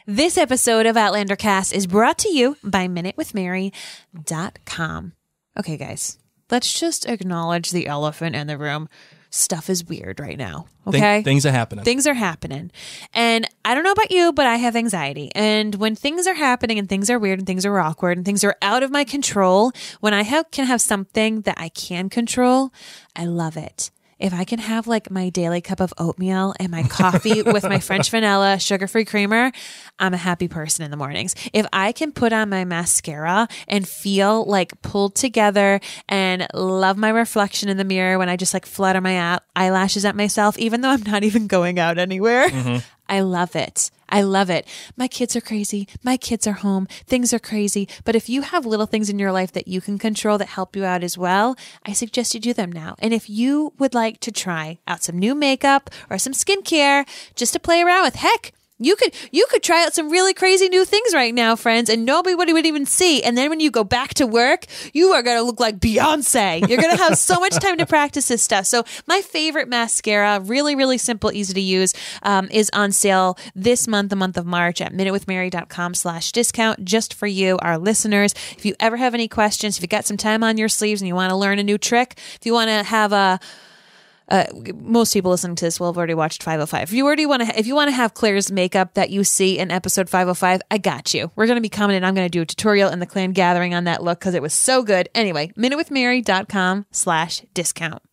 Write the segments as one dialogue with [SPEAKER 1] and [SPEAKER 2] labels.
[SPEAKER 1] This episode of Outlander Cast is brought to you by MinuteWithMary.com. Okay, guys, let's just acknowledge the elephant in the room. Stuff is weird right now, okay?
[SPEAKER 2] Things are happening.
[SPEAKER 1] Things are happening. And I don't know about you, but I have anxiety. And when things are happening and things are weird and things are awkward and things are out of my control, when I can have something that I can control, I love it. If I can have like my daily cup of oatmeal and my coffee with my French vanilla sugar-free creamer, I'm a happy person in the mornings. If I can put on my mascara and feel like pulled together and love my reflection in the mirror when I just like flutter my eyelashes at myself, even though I'm not even going out anywhere, I love it. I love it. My kids are crazy. My kids are home. Things are crazy. But if you have little things in your life that you can control that help you out as well, I suggest you do them now. And if you would like to try out some new makeup or some skincare just to play around with, heck, you could try out some really crazy new things right now, friends, and nobody would even see. And then when you go back to work, you are going to look like Beyonce. You're going to have so much time to practice this stuff. So my favorite mascara, really, really simple, easy to use, is on sale this month, the month of March, at minutewithmary.com/discount, just for you, our listeners. If you ever have any questions, if you got some time on your sleeves and you want to learn a new trick, if you want to have most people listening to this will have already watched 505. If you want to have Claire's makeup that you see in episode 505, I got you. We're going to be coming in. I'm going to do a tutorial in the clan gathering on that look because it was so good. Anyway, minutewithmary.com/discount.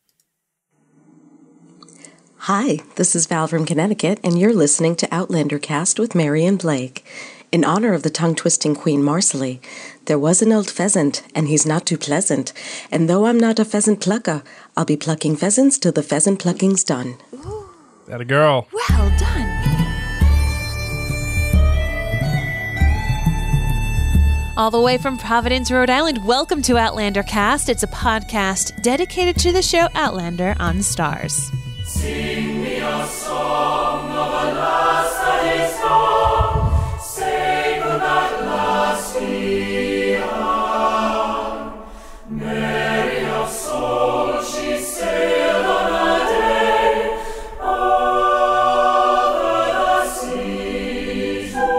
[SPEAKER 3] Hi, this is Val from Connecticut, and you're listening to Outlander Cast with Mary and Blake. In honor of the tongue-twisting Queen Marcelly, there was an old pheasant, and he's not too pleasant. And though I'm not a pheasant plucker, I'll be plucking pheasants till the pheasant plucking's done.
[SPEAKER 1] Ooh.
[SPEAKER 2] That a girl.
[SPEAKER 1] Well done. All the way from Providence, Rhode Island, welcome to Outlander Cast. It's a podcast dedicated to the show Outlander on Stars.
[SPEAKER 4] Sing me a song of a lass that is gone. Say goodnight, lassie, Mary of soul, she sailed on a day over the seas to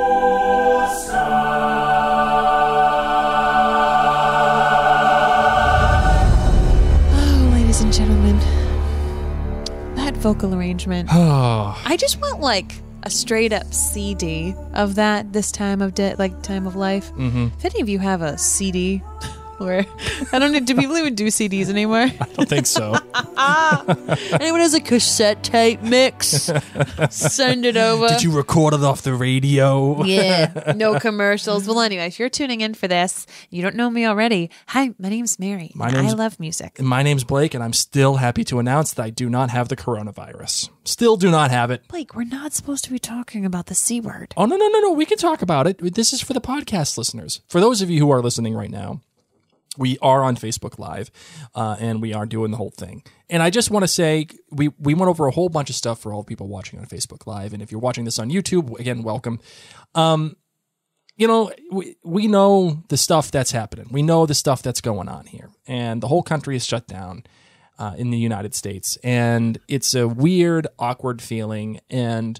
[SPEAKER 4] sky.
[SPEAKER 1] Oh, ladies and gentlemen, that vocal arrangement. I just want like a straight up CD of that this time of time of life. If any of you have a CD, or I don't know, do people even do CDs anymore?
[SPEAKER 2] I don't think so.
[SPEAKER 1] Anyone has a cassette tape mix? Send it over.
[SPEAKER 2] Did you record it off the radio?
[SPEAKER 1] Yeah, no commercials. Well, anyway, if you're tuning in for this, you don't know me already. Hi, my name's Mary. I love music.
[SPEAKER 2] My name's Blake, and I'm still happy to announce that I do not have the coronavirus. Still do not have it.
[SPEAKER 1] Blake, we're not supposed to be talking about the C word.
[SPEAKER 2] Oh, no. We can talk about it. This is for the podcast listeners. For those of you who are listening right now, we are on Facebook Live, and we are doing the whole thing. And I just want to say, we went over a whole bunch of stuff for all the people watching on Facebook Live. And if you're watching this on YouTube, again, welcome. We know the stuff that's happening. We know the stuff that's going on here. And the whole country is shut down in the United States. And it's a weird, awkward feeling. And,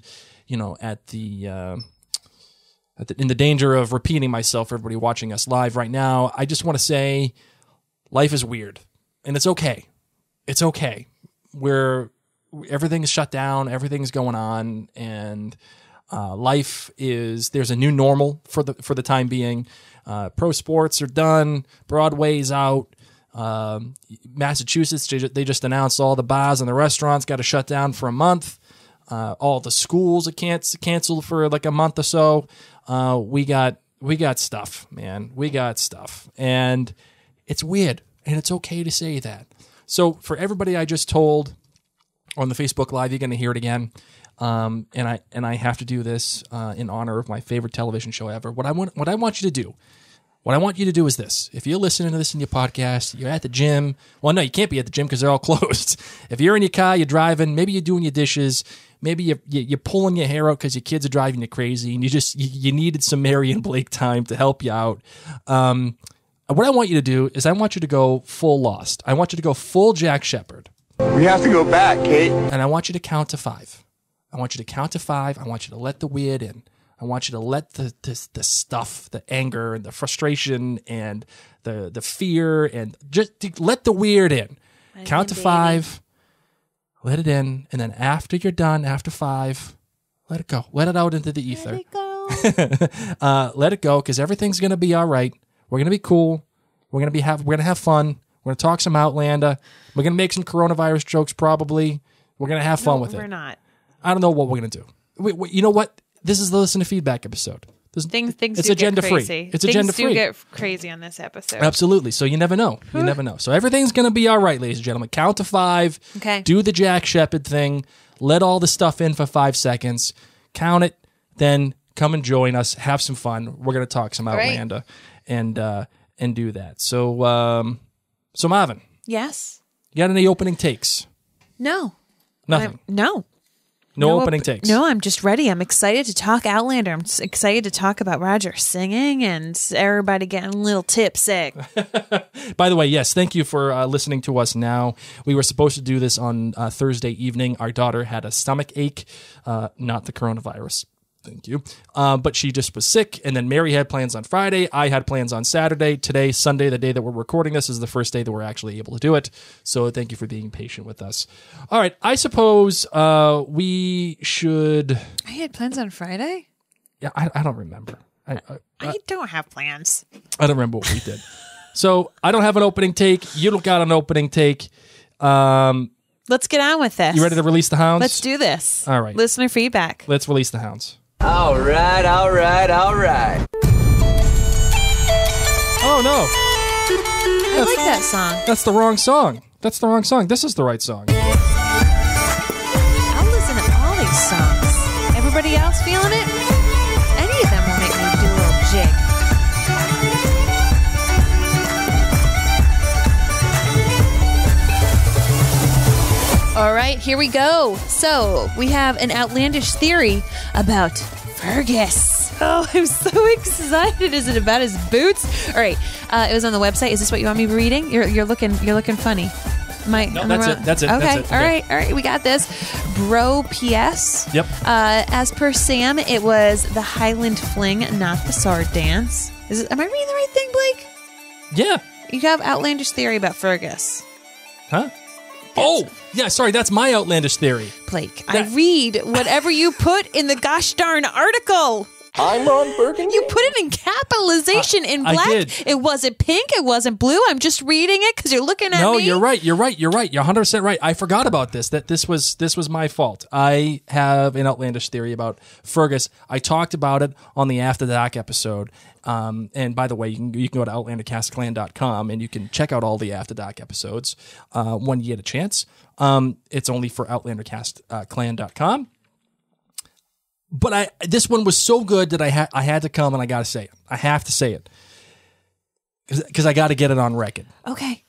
[SPEAKER 2] in the danger of repeating myself for everybody watching us live right now, I just want to say life is weird, and it's okay. It's okay. Everything is shut down, everything's going on, and there's a new normal for the time being. Pro sports are done, Broadway's out. Massachusetts, they just announced all the bars and the restaurants got to shut down for a month. All the schools are canceled for like a month or so. We got stuff, man. We got stuff. And it's weird. And it's okay to say that. So for everybody I just told on the Facebook Live, you're going to hear it again. And I have to do this in honor of my favorite television show ever. What I want you to do is this. If you're listening to this in your podcast, you're at the gym. Well, no, you can't be at the gym because they're all closed. If you're in your car, you're driving, maybe you're doing your dishes, maybe you're pulling your hair out because your kids are driving you crazy and you needed some Mary and Blake time to help you out. What I want you to do is I want you to go full Lost. I want you to go full Jack Shephard.
[SPEAKER 5] We have to go back, Kate.
[SPEAKER 2] And I want you to count to 5. I want you to count to 5. I want you to let the weird in. I want you to let the stuff, the anger and the frustration and the fear and just let the weird in. Count to 5, let it in, and then after you're done, after 5, let it go. Let it out into the ether.
[SPEAKER 1] Let it go.
[SPEAKER 2] Let it go, because everything's gonna be all right. We're gonna be cool. We're gonna have fun. We're gonna talk some Outlander. We're gonna make some coronavirus jokes. Probably. We're gonna have fun with it.
[SPEAKER 1] We're not.
[SPEAKER 2] I don't know what we're gonna do. You know what? This is the Listen to Feedback episode.
[SPEAKER 1] Things
[SPEAKER 2] it's
[SPEAKER 1] do
[SPEAKER 2] agenda
[SPEAKER 1] get
[SPEAKER 2] free.
[SPEAKER 1] crazy.
[SPEAKER 2] It's
[SPEAKER 1] Things
[SPEAKER 2] agenda
[SPEAKER 1] do
[SPEAKER 2] free.
[SPEAKER 1] get crazy on this episode.
[SPEAKER 2] Absolutely. So you never know. You never know. So everything's gonna be all right, ladies and gentlemen. Count to 5.
[SPEAKER 1] Okay.
[SPEAKER 2] Do the Jack Shepherd thing. Let all the stuff in for 5 seconds. Count it. Then come and join us. Have some fun. We're gonna talk some Outlander and do that. So Marvin,
[SPEAKER 1] Yes.
[SPEAKER 2] you got any opening takes?
[SPEAKER 1] No.
[SPEAKER 2] Nothing.
[SPEAKER 1] No
[SPEAKER 2] opening takes.
[SPEAKER 1] No, I'm just ready. I'm excited to talk Outlander. I'm just excited to talk about Roger singing and everybody getting a little tipsy.
[SPEAKER 2] By the way, yes, thank you for listening to us now. We were supposed to do this on Thursday evening. Our daughter had a stomach ache, not the coronavirus. Thank you. But she just was sick, and then Mary had plans on Friday. I had plans on Saturday. Today, Sunday, the day that we're recording this, is the first day that we're actually able to do it. So thank you for being patient with us. All right, I suppose we should...
[SPEAKER 1] I had plans on Friday?
[SPEAKER 2] Yeah, I don't remember.
[SPEAKER 1] I don't have plans.
[SPEAKER 2] I don't remember what we did. So I don't have an opening take. You don't got an opening take.
[SPEAKER 1] Let's get on with this.
[SPEAKER 2] You ready to release the hounds?
[SPEAKER 1] Let's do this.
[SPEAKER 2] All right.
[SPEAKER 1] Listener feedback.
[SPEAKER 2] Let's release the hounds.
[SPEAKER 5] All right.
[SPEAKER 2] Oh, no.
[SPEAKER 1] I like that song.
[SPEAKER 2] That's the wrong song. This is the right song.
[SPEAKER 1] I'll listen to all these songs. Everybody else feeling it? Any of them will make me do a little jig. All right, here we go. So we have an outlandish theory about Fergus. Oh, I'm so excited. Is it about his boots? All right, it was on the website. Is this what you want me reading? You're looking funny.
[SPEAKER 2] No, that's it.
[SPEAKER 1] Okay,
[SPEAKER 2] That's it.
[SPEAKER 1] all right, we got this. Bro PS.
[SPEAKER 2] Yep.
[SPEAKER 1] As per Sam, it was the Highland Fling, not the sword dance. Am I reading the right thing, Blake?
[SPEAKER 2] Yeah.
[SPEAKER 1] You have outlandish theory about Fergus.
[SPEAKER 2] Huh? Oh, yeah, sorry, that's my outlandish theory.
[SPEAKER 1] Blake, I read whatever you put in the gosh darn article.
[SPEAKER 5] I'm Ron Burgundy.
[SPEAKER 1] You put it in capitalization in
[SPEAKER 2] I
[SPEAKER 1] black.
[SPEAKER 2] did.
[SPEAKER 1] It wasn't pink. It wasn't blue. I'm just reading it because you're looking at
[SPEAKER 2] No,
[SPEAKER 1] me.
[SPEAKER 2] you're right. You're 100% right. I forgot about this. That this was my fault. I have an outlandish theory about Fergus. I talked about it on the After Dark episode. And by the way, you can go to outlandercastclan.com and you can check out all the After Dark episodes when you get a chance. It's only for outlandercastclan.com. But this one was so good that I had to come and I got to say it. I have to say it because I got to get it on record.
[SPEAKER 1] Okay.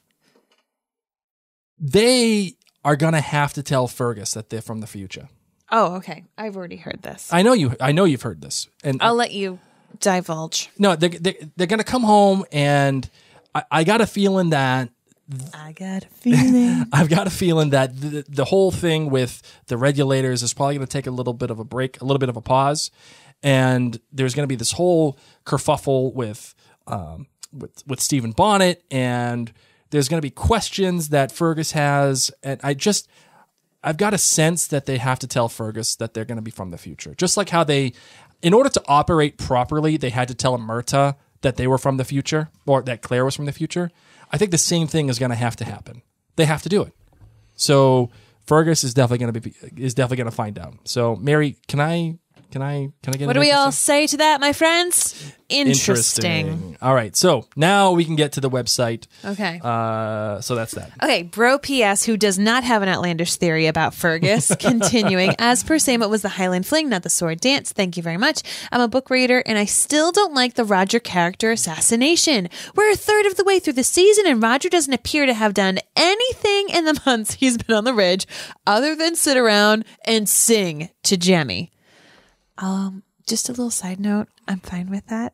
[SPEAKER 2] They are gonna have to tell Fergus that they're from the future.
[SPEAKER 1] Oh, okay. I've already heard this.
[SPEAKER 2] I know you've heard this, and
[SPEAKER 1] I'll let you divulge.
[SPEAKER 2] no, they're gonna come home, and I got a feeling that.
[SPEAKER 1] I got a feeling.
[SPEAKER 2] I've got a feeling that the whole thing with the regulators is probably going to take a little bit of a break, a little bit of a pause, and there's going to be this whole kerfuffle with Stephen Bonnet, and there's going to be questions that Fergus has, and I've got a sense that they have to tell Fergus that they're going to be from the future, just like how in order to operate properly, they had to tell Myrta that they were from the future, or that Claire was from the future. I think the same thing is going to happen. They have to do it. So Fergus is definitely going to find out. So Mary, can I get?
[SPEAKER 1] What do we all say to that, my friends? Interesting.
[SPEAKER 2] All right. So now we can get to the website.
[SPEAKER 1] Okay.
[SPEAKER 2] So that's that.
[SPEAKER 1] Okay, Bro PS, who does not have an outlandish theory about Fergus, continuing. As per Sam, it was the Highland Fling, not the sword dance. Thank you very much. I'm a book reader, and I still don't like the Roger character assassination. We're a third of the way through the season, and Roger doesn't appear to have done anything in the months he's been on the ridge other than sit around and sing to Jemmy. Just a little side note. I'm fine with that.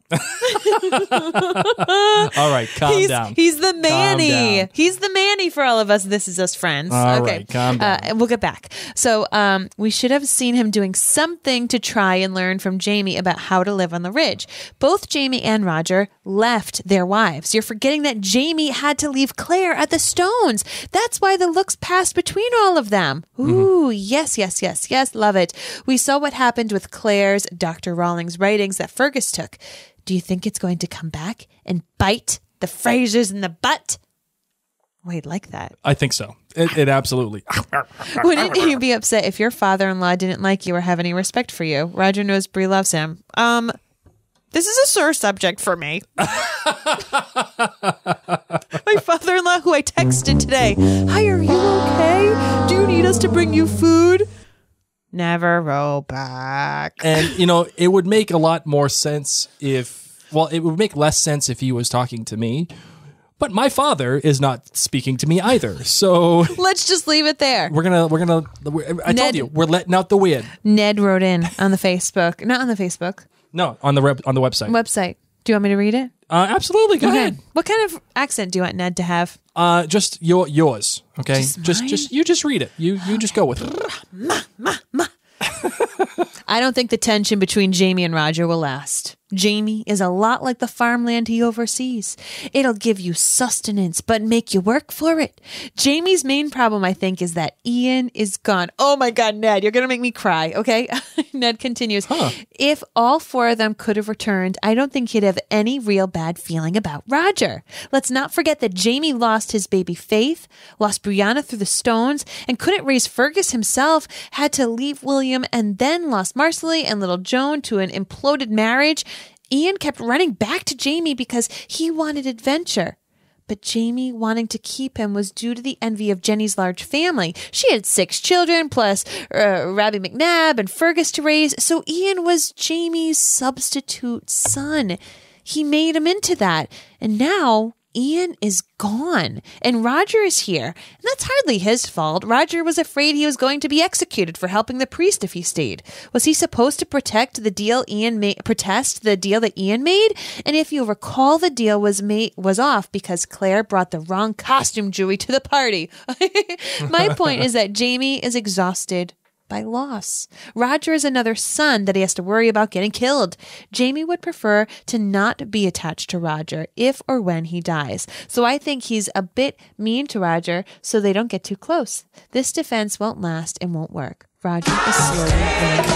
[SPEAKER 2] All right, calm down.
[SPEAKER 1] He's the Manny.
[SPEAKER 2] down.
[SPEAKER 1] He's the Manny for all of us. This is us friends.
[SPEAKER 2] All
[SPEAKER 1] okay.
[SPEAKER 2] right, calm down.
[SPEAKER 1] We'll get back. So we should have seen him doing something to try and learn from Jamie about how to live on the ridge. Both Jamie and Roger left their wives. You're forgetting that Jamie had to leave Claire at the Stones. That's why the looks passed between all of them. Ooh, yes. Love it. We saw what happened with Claire's Dr. Rawlings writings that Fergus took. Do you think it's going to come back and bite the Frasers in the butt? Wait, like that.
[SPEAKER 2] I think so. It absolutely.
[SPEAKER 1] Wouldn't you be upset if your father-in-law didn't like you or have any respect for you? Roger knows Bree loves him. This is a sore subject for me. My father-in-law, who I texted today. Hi, are you okay? Do you need us to bring you food? Never roll back.
[SPEAKER 2] And, it would make a lot more sense it would make less sense if he was talking to me. But my father is not speaking to me either. So
[SPEAKER 1] let's just leave it there.
[SPEAKER 2] I told you, we're letting out the wind.
[SPEAKER 1] Ned wrote in on the Facebook. Not on the Facebook.
[SPEAKER 2] No, on the website.
[SPEAKER 1] Website. Do you want me to read it?
[SPEAKER 2] Absolutely. Go ahead.
[SPEAKER 1] What kind of accent do you want Ned to have?
[SPEAKER 2] Just yours. Okay. Just you just read it. You just go with it.
[SPEAKER 1] I don't think the tension between Jamie and Roger will last. Jamie is a lot like the farmland he oversees. It'll give you sustenance, but make you work for it. Jamie's main problem, I think, is that Ian is gone. Oh my God, Ned, you're going to make me cry, okay? Ned continues. If all four of them could have returned, I don't think he'd have any real bad feeling about Roger. Let's not forget that Jamie lost his baby Faith, lost Brianna through the Stones, and couldn't raise Fergus himself, had to leave William, and then lost Marcelly and little Joan to an imploded marriage. Ian kept running back to Jamie because he wanted adventure. But Jamie wanting to keep him was due to the envy of Jenny's large family. She had 6 children, plus Rabbie McNabb and Fergus to raise, so Ian was Jamie's substitute son. He made him into that. And now Ian is gone, and Roger is here. And that's hardly his fault. Roger was afraid he was going to be executed for helping the priest if he stayed. Was he supposed to protest the deal that Ian made? And if you recall, the deal was off because Claire brought the wrong costume jewelry to the party. My point is that Jamie is exhausted by loss. Roger is another son that he has to worry about getting killed. Jamie would prefer to not be attached to Roger if or when he dies. So I think he's a bit mean to Roger so they don't get too close. This defense won't last and won't work. Roger is slowly winning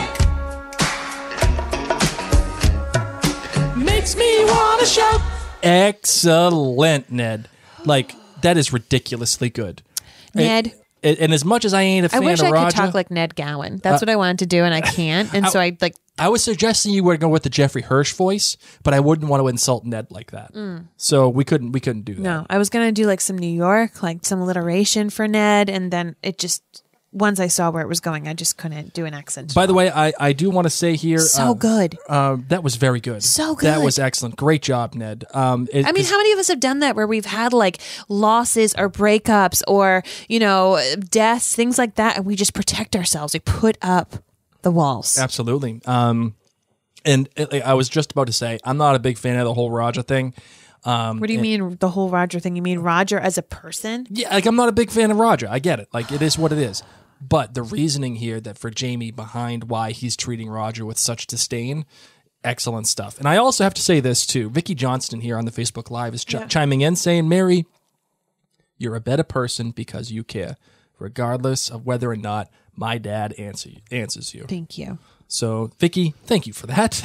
[SPEAKER 1] over.
[SPEAKER 2] Makes me want to shout. Excellent, Ned. That is ridiculously good.
[SPEAKER 1] Ned.
[SPEAKER 2] And as much as I ain't a fan of Roger,
[SPEAKER 1] I wish I could talk like Ned Gowan. That's what I wanted to do, and I can't. And so I
[SPEAKER 2] was suggesting you would go with the Jeffrey Hirsch voice, but I wouldn't want to insult Ned like that. So we couldn't do that.
[SPEAKER 1] No, I was gonna do some New York, some alliteration for Ned, and then it just once I saw where it was going, I just couldn't do an accent.
[SPEAKER 2] By the way, I do want to say here,
[SPEAKER 1] so good.
[SPEAKER 2] That was very good.
[SPEAKER 1] So good.
[SPEAKER 2] That was excellent. Great job, Ned.
[SPEAKER 1] How many of us have done that where we've had losses or breakups or deaths, things like that, and we just protect ourselves. We put up the walls.
[SPEAKER 2] Absolutely. And I was just about to say, I'm not a big fan of the whole Roger thing.
[SPEAKER 1] What do you mean the whole Roger thing? You mean Roger as a person?
[SPEAKER 2] Yeah, I'm not a big fan of Roger. I get it. It is what it is. But the reasoning here that for Jamie behind why he's treating Roger with such disdain, excellent stuff. And I also have to say this too. Vicky Johnston here on the Facebook Live is chiming in saying, Mary, you're a better person because you care, regardless of whether or not my dad answers you.
[SPEAKER 1] Thank you.
[SPEAKER 2] So, Vicky, thank you for that.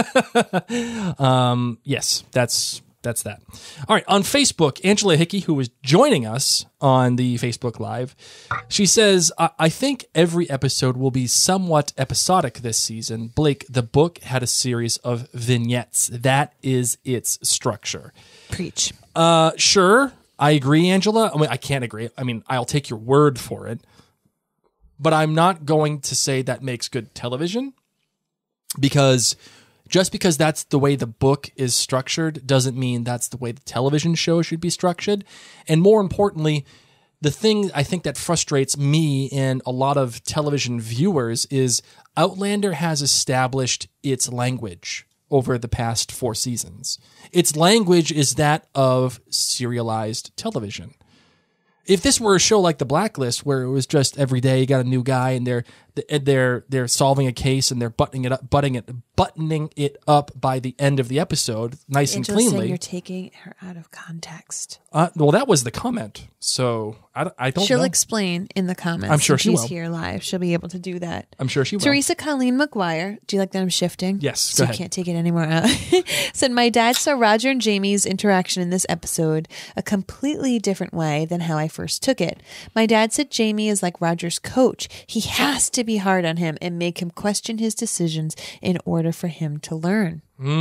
[SPEAKER 2] Yes, that's that. All right, on Facebook, Angela Hickey, who is joining us on the Facebook Live, she says, I think every episode will be somewhat episodic this season. Blake, the book had a series of vignettes. That is its structure.
[SPEAKER 1] Preach.
[SPEAKER 2] Sure, I agree, Angela. I can't agree. I'll take your word for it. But I'm not going to say that makes good television because just because that's the way the book is structured doesn't mean that's the way the television show should be structured. And more importantly, the thing I think that frustrates me and a lot of television viewers is Outlander has established its language over the past 4 seasons. Its language is that of serialized television. If this were a show like The Blacklist, where it was just every day you got a new guy and they're solving a case and they're buttoning it up by the end of the episode, nice and
[SPEAKER 1] Angela's saying
[SPEAKER 2] cleanly.
[SPEAKER 1] you're taking her out of context.
[SPEAKER 2] Well, that was the comment, so I don't
[SPEAKER 1] She'll
[SPEAKER 2] know.
[SPEAKER 1] explain in the comments.
[SPEAKER 2] I'm sure
[SPEAKER 1] If
[SPEAKER 2] she
[SPEAKER 1] she's
[SPEAKER 2] will.
[SPEAKER 1] here live. She'll be able to do that.
[SPEAKER 2] I'm sure she will.
[SPEAKER 1] Teresa Colleen McGuire, do you like that I'm shifting?
[SPEAKER 2] Yes,
[SPEAKER 1] So
[SPEAKER 2] go
[SPEAKER 1] you
[SPEAKER 2] ahead.
[SPEAKER 1] can't take it anymore out. Said, my dad saw Roger and Jamie's interaction in this episode a completely different way than how I first took it. My dad said Jamie is like Roger's coach. He has to be hard on him and make him question his decisions in order for him to learn.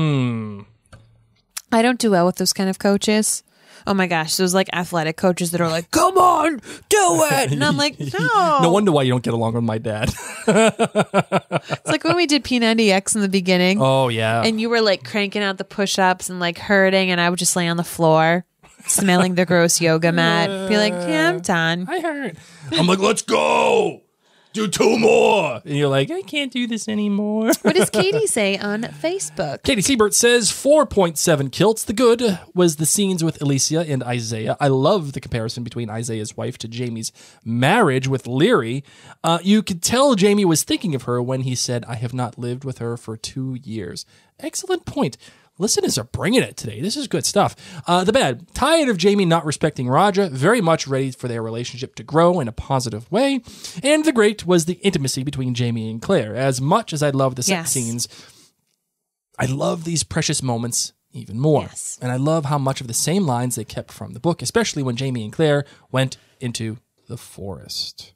[SPEAKER 1] I don't do well with those kind of coaches. Oh my gosh, those like athletic coaches that are like, come on, do it. And I'm like, no.
[SPEAKER 2] No wonder why you don't get along with my dad.
[SPEAKER 1] It's like when we did P90X in the beginning.
[SPEAKER 2] Oh, yeah.
[SPEAKER 1] And you were like cranking out the push-ups and like hurting, and I would just lay on the floor smelling the gross yoga mat. Be like, yeah, I'm done.
[SPEAKER 2] I heard. I'm like, let's go. Do 2 more. And you're like, I can't do this anymore.
[SPEAKER 1] What does Katie say on Facebook?
[SPEAKER 2] Katie Siebert says 4.7 kilts. The good was the scenes with Alicia and Isaiah. I love the comparison between Isaiah's wife to Jamie's marriage with Leary. You could tell Jamie was thinking of her when he said, I have not lived with her for 2 years. Excellent point. Listeners are bringing it today. This is good stuff. The bad, tired of Jamie not respecting Roger, very much ready for their relationship to grow in a positive way. And the great was the intimacy between Jamie and Claire. As much as I love the sex scenes, I love these precious moments even more.
[SPEAKER 1] Yes.
[SPEAKER 2] And I love how much of the same lines they kept from the book, especially when Jamie and Claire went into the forest.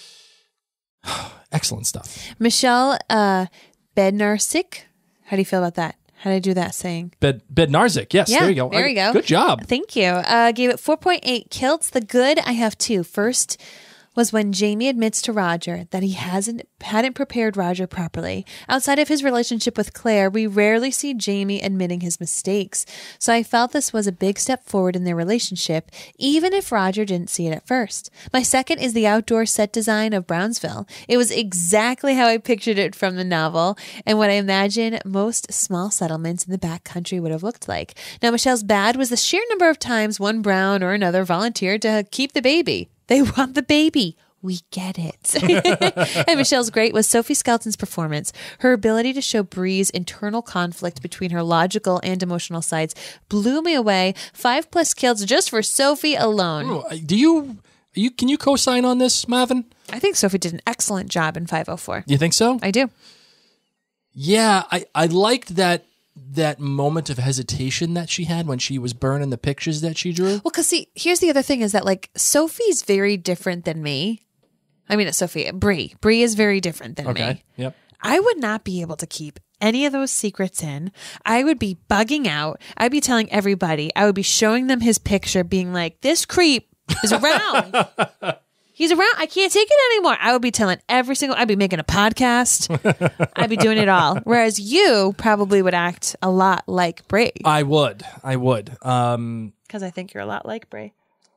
[SPEAKER 2] Excellent stuff.
[SPEAKER 1] Michelle Bednarsik. How do you feel about that? How did I do that saying?
[SPEAKER 2] Bednarzik. Yes,
[SPEAKER 1] Yeah,
[SPEAKER 2] there you go.
[SPEAKER 1] there you go.
[SPEAKER 2] Good job.
[SPEAKER 1] Thank you. Gave it 4.8 kilts. The good, I have 2. First was when Jamie admits to Roger that he hadn't prepared Roger properly. Outside of his relationship with Claire, we rarely see Jamie admitting his mistakes. So I felt this was a big step forward in their relationship, even if Roger didn't see it at first. My second is the outdoor set design of Brownsville. It was exactly how I pictured it from the novel and what I imagine most small settlements in the backcountry would have looked like. Now, Michelle's bad was the sheer number of times one Brown or another volunteered to keep the baby. They want the baby. We get it. And Michelle's great was Sophie Skelton's performance. Her ability to show Bree's internal conflict between her logical and emotional sides blew me away. 5+ kills just for Sophie alone.
[SPEAKER 2] Can you co-sign on this, Marvin?
[SPEAKER 1] I think Sophie did an excellent job in 504.
[SPEAKER 2] You think so?
[SPEAKER 1] I do.
[SPEAKER 2] Yeah, I liked that moment of hesitation that she had when she was burning the pictures that she drew.
[SPEAKER 1] Well, because see, here's the other thing is that like Sophie's very different than me. I mean, Bree. Bree is very different than me.
[SPEAKER 2] Yep.
[SPEAKER 1] I would not be able to keep any of those secrets in. I would be bugging out. I'd be telling everybody. I would be showing them his picture, being like, this creep is around. He's around. I can't take it anymore. I would be telling I'd be making a podcast. I'd be doing it all. Whereas you probably would act a lot like Bree.
[SPEAKER 2] I would.
[SPEAKER 1] Because I think you're a lot like Bree.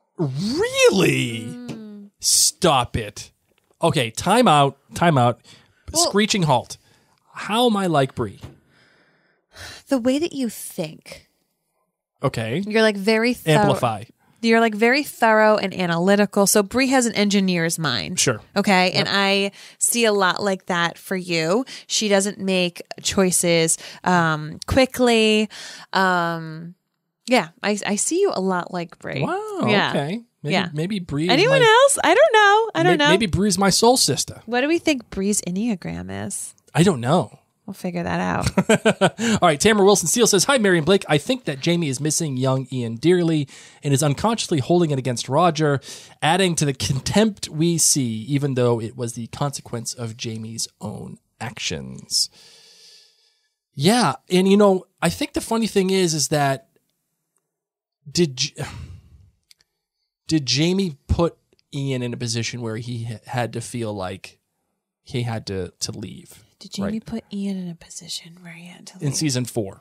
[SPEAKER 2] Really? Stop it. Okay, time out. Screeching halt. How am I like Bree?
[SPEAKER 1] The way that you think.
[SPEAKER 2] Okay.
[SPEAKER 1] You're like very thorough.
[SPEAKER 2] Amplify.
[SPEAKER 1] You're like very thorough and analytical. So Bree has an engineer's mind.
[SPEAKER 2] Sure.
[SPEAKER 1] Okay. Yep. And I see a lot like that for you. She doesn't make choices quickly. Yeah. I see you a lot like Bree.
[SPEAKER 2] Wow.
[SPEAKER 1] Yeah.
[SPEAKER 2] Okay. Maybe Bree.
[SPEAKER 1] Anyone else? I don't know.
[SPEAKER 2] Maybe Bree's my soul sister.
[SPEAKER 1] What do we think Bree's Enneagram is?
[SPEAKER 2] I don't know.
[SPEAKER 1] We'll figure that out.
[SPEAKER 2] All right, Tamara Wilson-Steele says, hi, Mary and Blake. I think that Jamie is missing young Ian dearly and is unconsciously holding it against Roger, adding to the contempt we see, even though it was the consequence of Jamie's own actions. Yeah, and I think the funny thing is that did Jamie put Ian in a position where he had to feel like he had to leave?
[SPEAKER 1] Did Jamie put Ian in a position where he had to leave?
[SPEAKER 2] In season 4,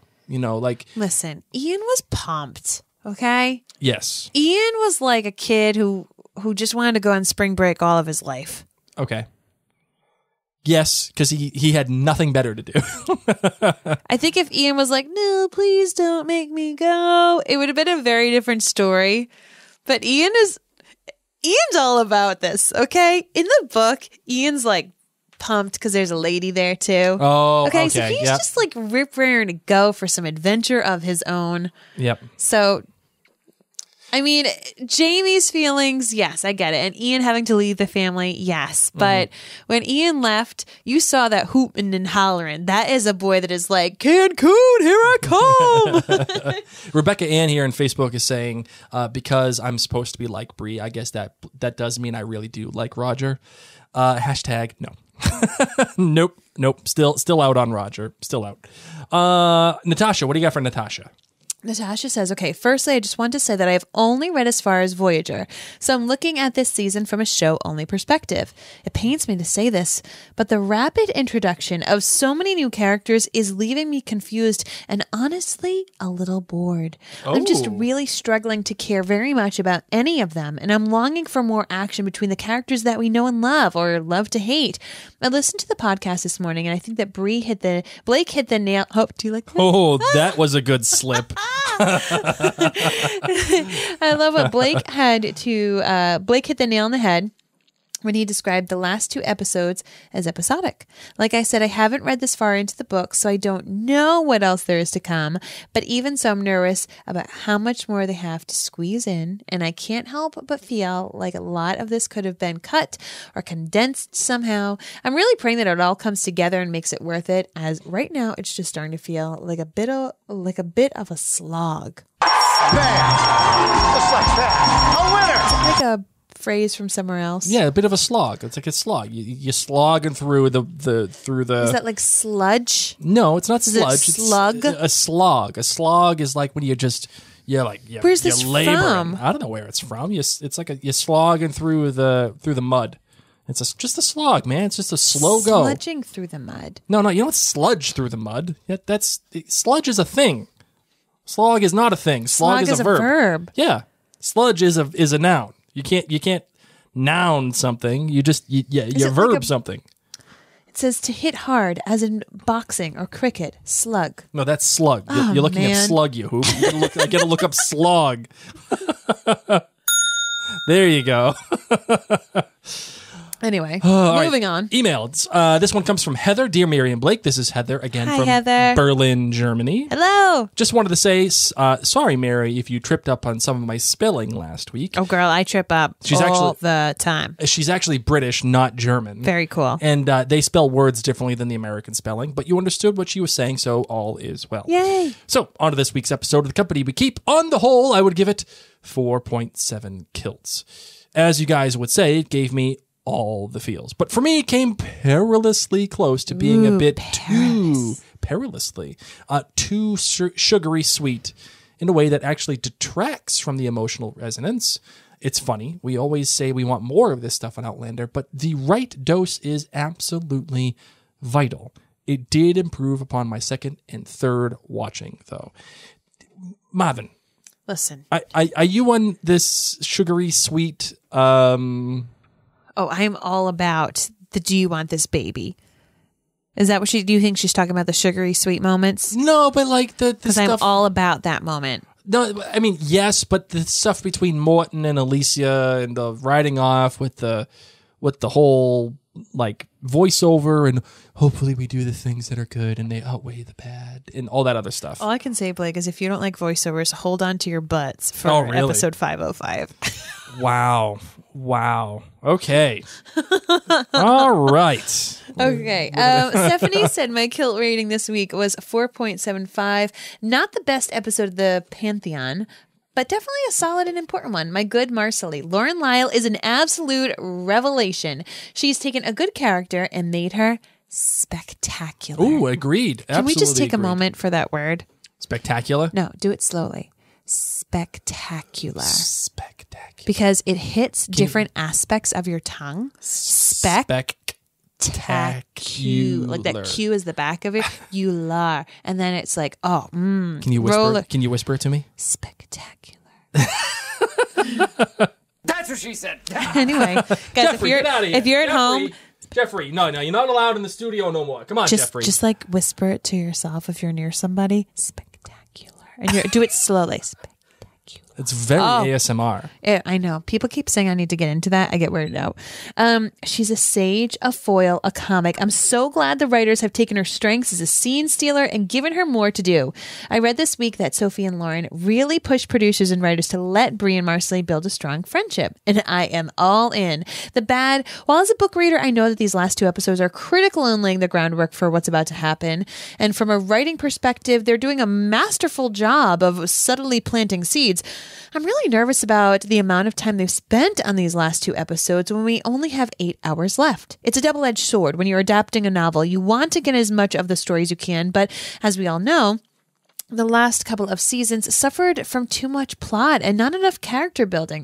[SPEAKER 1] Listen, Ian was pumped, okay?
[SPEAKER 2] Yes.
[SPEAKER 1] Ian was like a kid who who just wanted to go on spring break all of his life.
[SPEAKER 2] Okay. Yes, because he had nothing better to do.
[SPEAKER 1] I think if Ian was like, no, please don't make me go, it would have been a very different story. But Ian's all about this, okay? In the book, Ian's like pumped because there's a lady there too.
[SPEAKER 2] Oh,
[SPEAKER 1] okay. So
[SPEAKER 2] okay,
[SPEAKER 1] he's
[SPEAKER 2] yep.
[SPEAKER 1] just like raring to go for some adventure of his own.
[SPEAKER 2] Yep.
[SPEAKER 1] So, I mean, Jamie's feelings, yes, I get it. And Ian having to leave the family, yes. But when Ian left, you saw that hooping and hollering. That is a boy that is like, Cancun, here I come.
[SPEAKER 2] Rebecca Ann here on Facebook is saying, because I'm supposed to be like Bree, I guess that does mean I really do like Roger. Hashtag no. Nope. Still out on Roger. Still out. Natasha, what do you got for Natasha?
[SPEAKER 1] Natasha says, okay, firstly, I just want to say that I have only read as far as Voyager, so I'm looking at this season from a show-only perspective. It pains me to say this, but the rapid introduction of so many new characters is leaving me confused and honestly a little bored. I'm just really struggling to care very much about any of them, and I'm longing for more action between the characters that we know and love, or love to hate. I listened to the podcast this morning, and I think that Blake hit the nail. Oh, do you like that?
[SPEAKER 2] Oh, that was a good slip.
[SPEAKER 1] I love what Blake hit the nail on the head when he described the last 2 episodes as episodic. Like I said, I haven't read this far into the book, so I don't know what else there is to come. But even so, I'm nervous about how much more they have to squeeze in, and I can't help but feel like a lot of this could have been cut or condensed somehow. I'm really praying that it all comes together and makes it worth it, as right now it's just starting to feel like a bit of a slog.
[SPEAKER 6] Bam! Just like that. A winner!
[SPEAKER 1] Like a phrase from somewhere else.
[SPEAKER 2] Yeah, a bit of a slog. It's like a slog. You slogging through the.
[SPEAKER 1] Is that like sludge?
[SPEAKER 2] No, it's not
[SPEAKER 1] Is it
[SPEAKER 2] sludge.
[SPEAKER 1] slug?
[SPEAKER 2] It's a slog. A slog is like when
[SPEAKER 1] Where's this
[SPEAKER 2] laboring.
[SPEAKER 1] from?
[SPEAKER 2] I don't know where it's from. It's like you're slogging through the mud. It's just a slog, man. It's just a slow go.
[SPEAKER 1] Sludging through the mud.
[SPEAKER 2] No, you don't sludge through the mud. Sludge is a thing. Slog is not a thing. Slog is a verb. Yeah, sludge is a noun. You can't noun something. You verb
[SPEAKER 1] like
[SPEAKER 2] something.
[SPEAKER 1] It says to hit hard, as in boxing or cricket. Slug.
[SPEAKER 2] No, that's slug.
[SPEAKER 1] Oh,
[SPEAKER 2] You're looking
[SPEAKER 1] man.
[SPEAKER 2] at slug, you hoop. I gotta look up slog. There you go.
[SPEAKER 1] Anyway,
[SPEAKER 2] All
[SPEAKER 1] moving
[SPEAKER 2] right.
[SPEAKER 1] on.
[SPEAKER 2] Emails. This one comes from Heather. Dear Mary and Blake, this is Heather again
[SPEAKER 1] Hi,
[SPEAKER 2] from
[SPEAKER 1] Heather.
[SPEAKER 2] Berlin, Germany.
[SPEAKER 1] Hello.
[SPEAKER 2] Just wanted to say, sorry, Mary, if you tripped up on some of my spelling last week.
[SPEAKER 1] Oh, girl, I trip up all the time.
[SPEAKER 2] She's actually British, not German.
[SPEAKER 1] Very cool.
[SPEAKER 2] And they spell words differently than the American spelling, but you understood what she was saying, so all is well.
[SPEAKER 1] Yay.
[SPEAKER 2] So, on to this week's episode of The Company We Keep. On the whole, I would give it 4.7 kilts. As you guys would say, it gave me all the feels. But for me, it came perilously close to being a bit too sugary sweet in a way that actually detracts from the emotional resonance. It's funny. We always say we want more of this stuff on Outlander, but the right dose is absolutely vital. It did improve upon my second and third watching, though. Marvin,
[SPEAKER 1] Listen.
[SPEAKER 2] are you on this sugary sweet?
[SPEAKER 1] Oh, I am all about the do you want this baby? Is that what do you think she's talking about, the sugary sweet moments?
[SPEAKER 2] No, but like the
[SPEAKER 1] Because
[SPEAKER 2] stuff.
[SPEAKER 1] I'm all about that moment.
[SPEAKER 2] No, I mean yes, but the stuff between Morton and Alicia and the riding off with the whole like voiceover and hopefully we do the things that are good and they outweigh the bad and all that other stuff.
[SPEAKER 1] All I can say, Blake, is if you don't like voiceovers, hold on to your butts for
[SPEAKER 2] Oh, really?
[SPEAKER 1] episode 505.
[SPEAKER 2] Wow. Okay. All right.
[SPEAKER 1] Okay. Stephanie said my kilt rating this week was 4.75. Not the best episode of the Pantheon, but definitely a solid and important one. My good Marcelly. Lauren Lyle is an absolute revelation. She's taken a good character and made her spectacular.
[SPEAKER 2] Ooh, agreed.
[SPEAKER 1] Can we just
[SPEAKER 2] Absolutely
[SPEAKER 1] take a
[SPEAKER 2] agreed.
[SPEAKER 1] moment for that word?
[SPEAKER 2] Spectacular?
[SPEAKER 1] No, do it slowly. Spectacular.
[SPEAKER 2] Spectacular.
[SPEAKER 1] Because it hits different aspects of your tongue. Spectacular. Like that Q is the back of it. You lar. And then it's like,
[SPEAKER 2] Can you whisper? Can you whisper it to me?
[SPEAKER 1] Spectacular.
[SPEAKER 5] That's what she said.
[SPEAKER 1] Anyway, guys,
[SPEAKER 2] Jeffrey, get out of here.
[SPEAKER 1] if you're at home,
[SPEAKER 2] Jeffrey, no, you're not allowed in the studio no more. Come on, Jeffrey.
[SPEAKER 1] just like whisper it to yourself if you're near somebody. Spectacular, and do it slowly. Spectacular.
[SPEAKER 2] It's very ASMR.
[SPEAKER 1] I know. People keep saying I need to get into that. I get weirded out. She's a sage, a foil, a comic. I'm so glad the writers have taken her strengths as a scene stealer and given her more to do. I read this week that Sophie and Lauren really pushed producers and writers to let Brie and Marcelly build a strong friendship. And I am all in. While as a book reader, I know that these last 2 episodes are critical in laying the groundwork for what's about to happen. And from a writing perspective, they're doing a masterful job of subtly planting seeds. I'm really nervous about the amount of time they've spent on these last 2 episodes when we only have 8 hours left. It's a double-edged sword. When you're adapting a novel, you want to get as much of the story as you can, but as we all know, the last couple of seasons suffered from too much plot and not enough character building.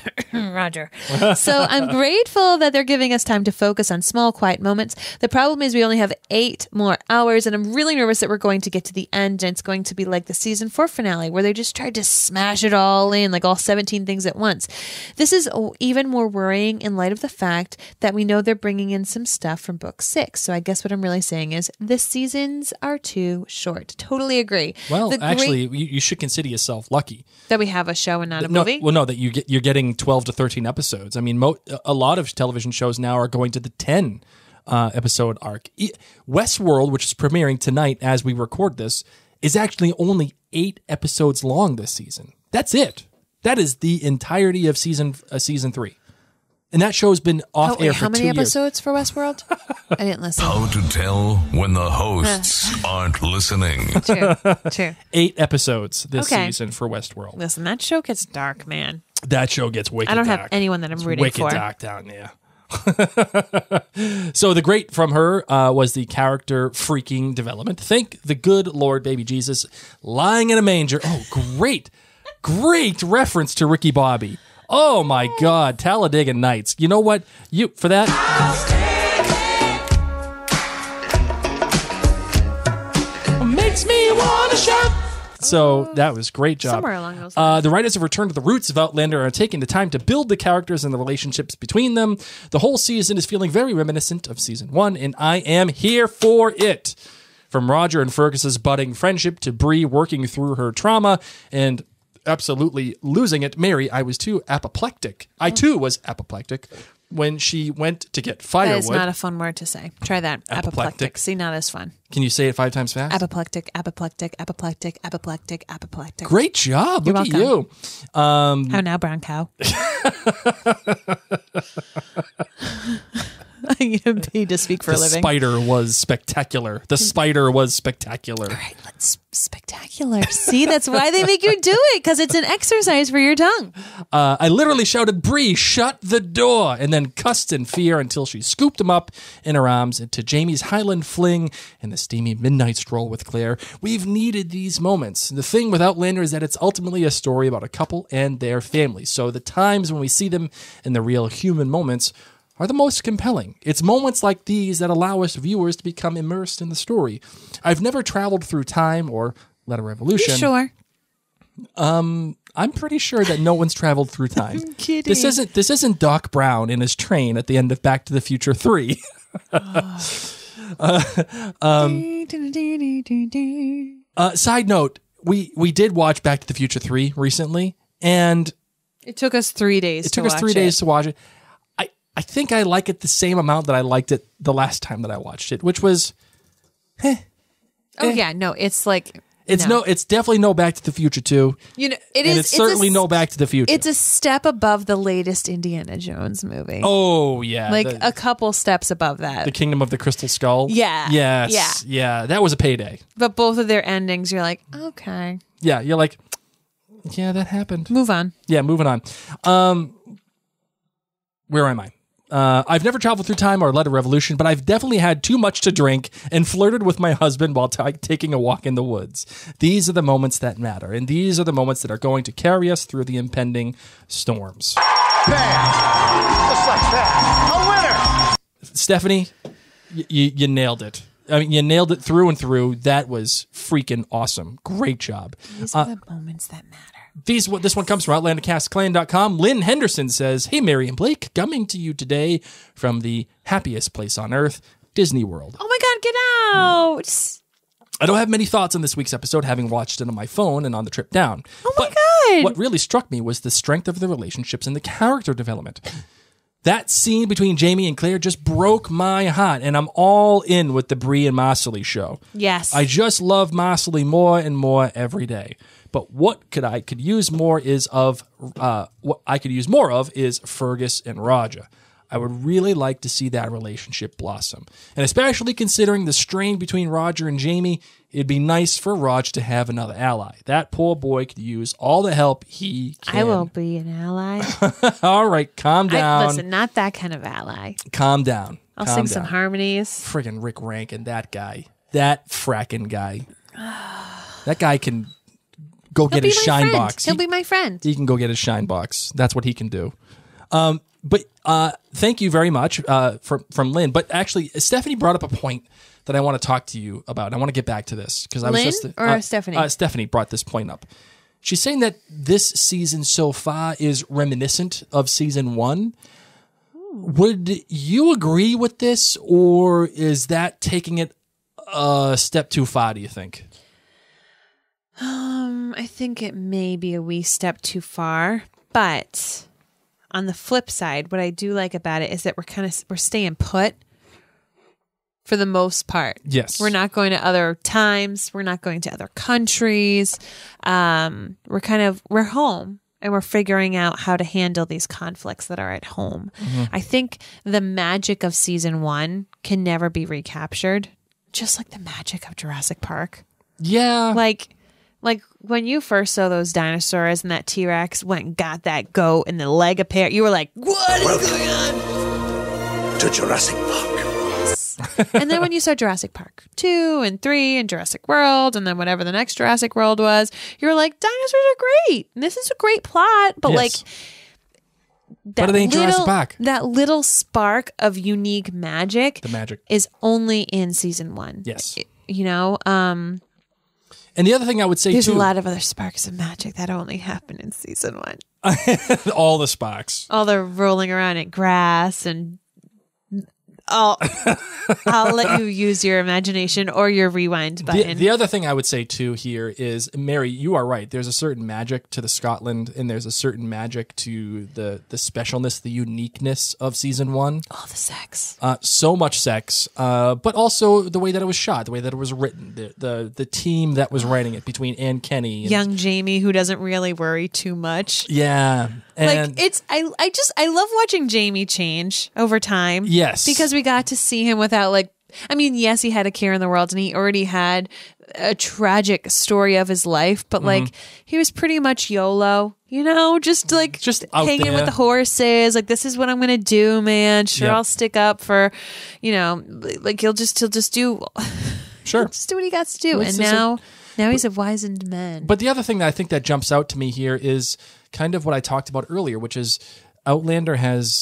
[SPEAKER 1] Roger. So I'm grateful that they're giving us time to focus on small, quiet moments. The problem is we only have 8 more hours, and I'm really nervous that we're going to get to the end, and it's going to be like the season 4 finale, where they just tried to smash it all in, like all 17 things at once. This is even more worrying in light of the fact that we know they're bringing in some stuff from book 6. So I guess what I'm really saying is this seasons are too short. Totally agree.
[SPEAKER 2] Well, actually, you should consider yourself lucky
[SPEAKER 1] that we have a show and not a movie.
[SPEAKER 2] No, that you're getting 12 to 13 episodes. I mean, a lot of television shows now are going to the 10 episode arc. Westworld, which is premiering tonight as we record this, is actually only 8 episodes long this season. That's it. That is the entirety of season 3. And that show's been off air for 2 years.
[SPEAKER 1] How many episodes for Westworld? I didn't listen.
[SPEAKER 7] How to tell when the hosts aren't listening.
[SPEAKER 1] True.
[SPEAKER 2] 8 episodes this season for Westworld.
[SPEAKER 1] Listen, that show gets dark, man.
[SPEAKER 2] That show gets wicked dark.
[SPEAKER 1] I don't have anyone that I'm rooting for.
[SPEAKER 2] Wicked dark down there. So the great from her was the character freaking development. Thank the good Lord baby Jesus lying in a manger. Oh, great reference to Ricky Bobby. Oh my God, Talladega Nights. You know what? For that. Makes me wanna shout. So that was great job.
[SPEAKER 1] Somewhere along those lines.
[SPEAKER 2] The writers have returned to the roots of Outlander and are taking the time to build the characters and the relationships between them. The whole season is feeling very reminiscent of season 1, and I am here for it. From Roger and Fergus's budding friendship to Brie working through her trauma and absolutely losing it. Mary, I was too apoplectic. I too was apoplectic when she went to get firewood.
[SPEAKER 1] That is not a fun word to say. Try that. Apoplectic. See, not as fun.
[SPEAKER 2] Can you say it 5 times fast?
[SPEAKER 1] Apoplectic, apoplectic, apoplectic, apoplectic, apoplectic.
[SPEAKER 2] Great job.
[SPEAKER 1] You're
[SPEAKER 2] Look
[SPEAKER 1] welcome.
[SPEAKER 2] at you.
[SPEAKER 1] How now, brown cow? You paid to speak for a living.
[SPEAKER 2] The spider was spectacular.
[SPEAKER 1] All right, let's spectacular. See, that's why they make you do it, because it's an exercise for your tongue.
[SPEAKER 2] I literally shouted, Bree, shut the door, and then cussed in fear until she scooped him up in her arms into Jamie's Highland fling and the steamy midnight stroll with Claire. We've needed these moments. The thing with Outlander is that it's ultimately a story about a couple and their families. So the times when we see them in the real human moments are the most compelling. It's moments like these that allow us viewers to become immersed in the story. I've never traveled through time or led a revolution.
[SPEAKER 1] You sure?
[SPEAKER 2] I'm pretty sure that no one's traveled through time.
[SPEAKER 1] I'm kidding.
[SPEAKER 2] This isn't Doc Brown in his train at the end of Back to the Future 3. Side note, we did watch Back to the Future 3 recently, and
[SPEAKER 1] it took us 3 days.
[SPEAKER 2] It took us 3 days to watch it. I think I like it the same amount that I liked it the last time that I watched it, which was,
[SPEAKER 1] yeah, no, it's like
[SPEAKER 2] it's definitely no Back to the Future 2.
[SPEAKER 1] You know,
[SPEAKER 2] it's certainly no Back to the Future.
[SPEAKER 1] It's a step above the latest Indiana Jones movie.
[SPEAKER 2] Oh yeah,
[SPEAKER 1] like a couple steps above that.
[SPEAKER 2] The Kingdom of the Crystal Skull.
[SPEAKER 1] Yeah.
[SPEAKER 2] Yes. Yeah. That was a payday.
[SPEAKER 1] But both of their endings, you're like, okay.
[SPEAKER 2] Yeah, you're like, yeah, that happened.
[SPEAKER 1] Move on.
[SPEAKER 2] Yeah, moving on. Where am I? I've never traveled through time or led a revolution, but I've definitely had too much to drink and flirted with my husband while taking a walk in the woods. These are the moments that matter, and these are the moments that are going to carry us through the impending storms.
[SPEAKER 6] Bam! Just like that. A winner!
[SPEAKER 2] Stephanie, you nailed it. I mean, you nailed it through and through. That was freaking awesome. Great job.
[SPEAKER 1] These are the moments that matter.
[SPEAKER 2] This one comes from OutlanderCastClan.com. Lynn Henderson says, "Hey, Mary and Blake, coming to you today from the happiest place on earth, Disney World.
[SPEAKER 1] Oh my God, get out.
[SPEAKER 2] I don't have many thoughts on this week's episode, having watched it on my phone and on the trip down.
[SPEAKER 1] Oh my God.
[SPEAKER 2] What really struck me was the strength of the relationships and the character development. That scene between Jamie and Claire just broke my heart, and I'm all in with the Brie and Marcelly show.
[SPEAKER 1] Yes.
[SPEAKER 2] I just love Marcelly more and more every day. But what I could use more of is Fergus and Roger. I would really like to see that relationship blossom. And especially considering the strain between Roger and Jamie, it'd be nice for Roger to have another ally. That poor boy could use all the help he can.
[SPEAKER 1] I won't be an ally.
[SPEAKER 2] All right, calm down.
[SPEAKER 1] Listen, not that kind of ally.
[SPEAKER 2] Calm down.
[SPEAKER 1] I'll
[SPEAKER 2] Calm
[SPEAKER 1] sing
[SPEAKER 2] down.
[SPEAKER 1] some harmonies.
[SPEAKER 2] Friggin' Rick Rankin, that guy. That frackin' guy. That guy can go get his shine
[SPEAKER 1] friend.
[SPEAKER 2] box.
[SPEAKER 1] He'll be my friend.
[SPEAKER 2] He can go get his shine box. That's what he can do. But thank you very much from Lynn. But actually, Stephanie brought up a point that I want to talk to you about. I want to get back to this because I was
[SPEAKER 1] Lynn
[SPEAKER 2] just
[SPEAKER 1] or Stephanie?
[SPEAKER 2] Stephanie brought this point up. She's saying that this season so far is reminiscent of season 1. Would you agree with this, or is that taking it a step too far, do you think?
[SPEAKER 1] I think it may be a wee step too far, but on the flip side, what I do like about it is that we're staying put for the most part.
[SPEAKER 2] Yes.
[SPEAKER 1] We're not going to other times. We're not going to other countries. We're home and we're figuring out how to handle these conflicts that are at home.
[SPEAKER 2] Mm-hmm.
[SPEAKER 1] I think the magic of season 1 can never be recaptured, just like the magic of Jurassic Park.
[SPEAKER 2] Yeah.
[SPEAKER 1] Like when you first saw those dinosaurs and that T-Rex went and got that goat and the leg appeared, you were like, what is going on?
[SPEAKER 6] To Jurassic Park.
[SPEAKER 1] And then when you saw Jurassic Park 2 and 3 and Jurassic World and then whatever the next Jurassic World was, you were like, dinosaurs are great. And this is a great plot. But
[SPEAKER 2] Yes.
[SPEAKER 1] like
[SPEAKER 2] But it ain't Jurassic Park.
[SPEAKER 1] That little spark of unique magic,
[SPEAKER 2] The magic.
[SPEAKER 1] is only in season 1.
[SPEAKER 2] Yes.
[SPEAKER 1] You know,
[SPEAKER 2] And the other thing I would say
[SPEAKER 1] there's
[SPEAKER 2] too,
[SPEAKER 1] a lot of other sparks of magic that only happen in season 1.
[SPEAKER 2] all the Sparks.
[SPEAKER 1] All the rolling around in grass and I'll let you use your imagination or your rewind button.
[SPEAKER 2] The other thing I would say too here is, Mary, you are right. There's a certain magic to the Scotland, and there's a certain magic to the specialness, the uniqueness of season 1.
[SPEAKER 1] All the sex.
[SPEAKER 2] So much sex, but also the way that it was shot, the way that it was written, the team that was writing it between Anne Kenny and
[SPEAKER 1] Young Jamie, who doesn't really worry too much.
[SPEAKER 2] yeah, and
[SPEAKER 1] Like I love watching Jamie change over time.
[SPEAKER 2] Yes.
[SPEAKER 1] Because we got to see him without yes, he had a care in the world and he already had a tragic story of his life, but he was pretty much YOLO, just
[SPEAKER 2] out
[SPEAKER 1] hanging
[SPEAKER 2] there.
[SPEAKER 1] with the horses. Like, this is what I'm going to do, man. Sure.
[SPEAKER 2] Yep.
[SPEAKER 1] I'll stick up for, he'll just do,
[SPEAKER 2] sure.
[SPEAKER 1] just do what he got to do.
[SPEAKER 2] It's
[SPEAKER 1] And
[SPEAKER 2] just
[SPEAKER 1] now he's a wizened man.
[SPEAKER 2] But the other thing that I think that jumps out to me here is kind of what I talked about earlier, which is Outlander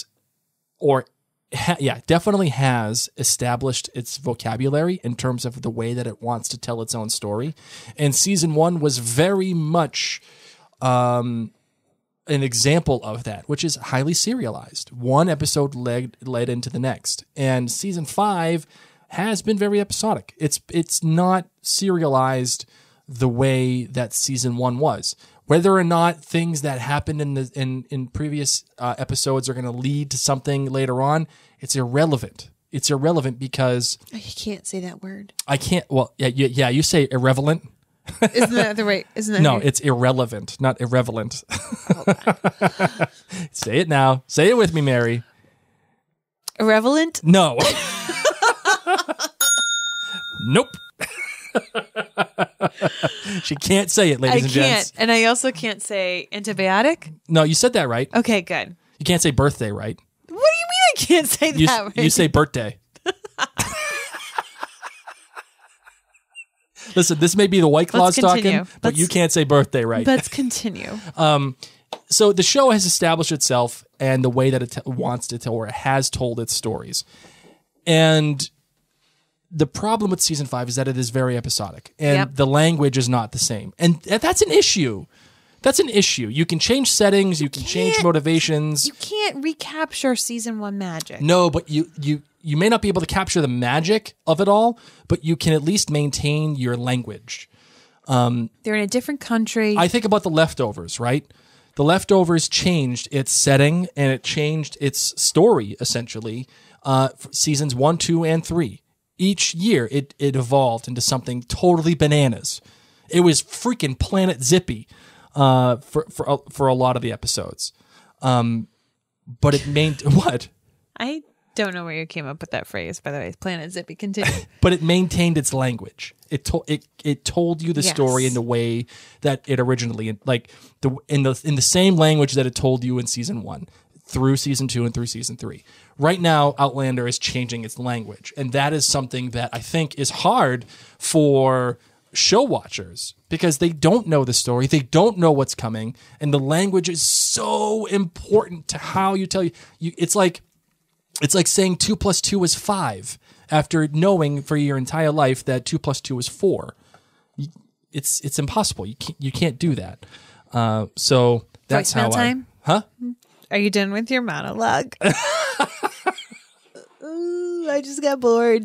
[SPEAKER 2] definitely has established its vocabulary in terms of the way that it wants to tell its own story. And season 1 was very much an example of that, which is highly serialized. One episode led into the next. And season 5 has been very episodic. It's not serialized the way that season 1 was. Whether or not things that happened in previous episodes are going to lead to something later on, it's irrelevant. It's irrelevant because
[SPEAKER 1] You can't say that word.
[SPEAKER 2] I can't. Well, yeah. You say irrelevant.
[SPEAKER 1] Isn't that the right? Isn't that
[SPEAKER 2] No,
[SPEAKER 1] right?
[SPEAKER 2] it's irrelevant, not irrelevant. Say it now. Say it with me, Mary.
[SPEAKER 1] irrelevant?
[SPEAKER 2] No. Nope. She can't say it, ladies
[SPEAKER 1] I
[SPEAKER 2] and
[SPEAKER 1] can't,
[SPEAKER 2] gents.
[SPEAKER 1] and I also can't say antibiotic.
[SPEAKER 2] No, you said that right.
[SPEAKER 1] Okay, good.
[SPEAKER 2] You can't say birthday, right?
[SPEAKER 1] What do you mean I can't say
[SPEAKER 2] You,
[SPEAKER 1] that? Right?
[SPEAKER 2] you say birthday. Listen, this may be the White Claws
[SPEAKER 1] Let's continue.
[SPEAKER 2] talking, but you can't say birthday right.
[SPEAKER 1] Let's continue.
[SPEAKER 2] So the show has established itself and the way that it wants to tell, or it has told its stories. And the problem with season 5 is that it is very episodic, and
[SPEAKER 1] Yep.
[SPEAKER 2] the language is not the same, and that's an issue. That's an issue. You can change settings, you can change
[SPEAKER 1] can't-
[SPEAKER 2] motivations.
[SPEAKER 1] You can't recapture season 1 magic.
[SPEAKER 2] No, but you may not be able to capture the magic of it all, but you can at least maintain your language.
[SPEAKER 1] They're in a different country.
[SPEAKER 2] I think about The Leftovers, right? The Leftovers changed its setting and it changed its story, essentially, for seasons 1, 2, and 3. Each year, it evolved into something totally bananas. It was freaking Planet Zippy for a lot of the episodes. But it what?
[SPEAKER 1] I don't know where you came up with that phrase, by the way. Planet Zippy, continue.
[SPEAKER 2] But it maintained its language. It told you the story in the way that it originally in the same language that it told you in season 1 through season 2 and through season 3. Right now, Outlander is changing its language, and that is something that I think is hard for show watchers because they don't know the story, they don't know what's coming, and the language is so important to how you tell you. It's like saying 2 + 2 is 5 after knowing for your entire life that 2 + 2 is 4. It's impossible. You can't do that. So that's
[SPEAKER 1] Voicemail
[SPEAKER 2] how
[SPEAKER 1] time?
[SPEAKER 2] Huh?
[SPEAKER 1] Are you done with your monologue? Ooh, I just got bored.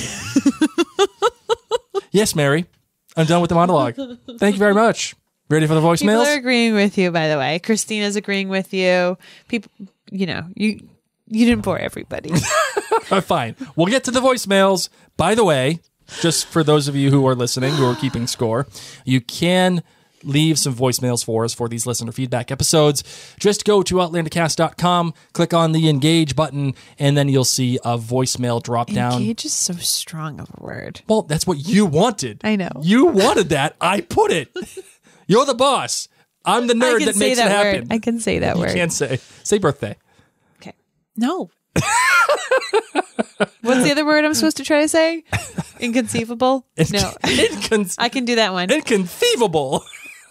[SPEAKER 2] Yes, Mary. I'm done with the monologue. Thank you very much. Ready for the
[SPEAKER 1] People
[SPEAKER 2] voicemails?
[SPEAKER 1] are agreeing with you, by the way. Christina's agreeing with you. People, you didn't bore everybody.
[SPEAKER 2] Fine. We'll get to the voicemails. By the way, just for those of you who are listening, who are keeping score, you can leave some voicemails for us for these listener feedback episodes. Just go to outlandercast.com, click on the engage button, and then you'll see a voicemail drop down.
[SPEAKER 1] Engage is so strong of a word.
[SPEAKER 2] Well, that's what you wanted.
[SPEAKER 1] I know.
[SPEAKER 2] You wanted that. I put it. You're the boss. I'm the nerd that makes it happen.
[SPEAKER 1] word. I can say that word.
[SPEAKER 2] You can't say birthday.
[SPEAKER 1] Okay. No. What's the other word I'm supposed to try to say? Inconceivable? No. I can do that one.
[SPEAKER 2] Inconceivable.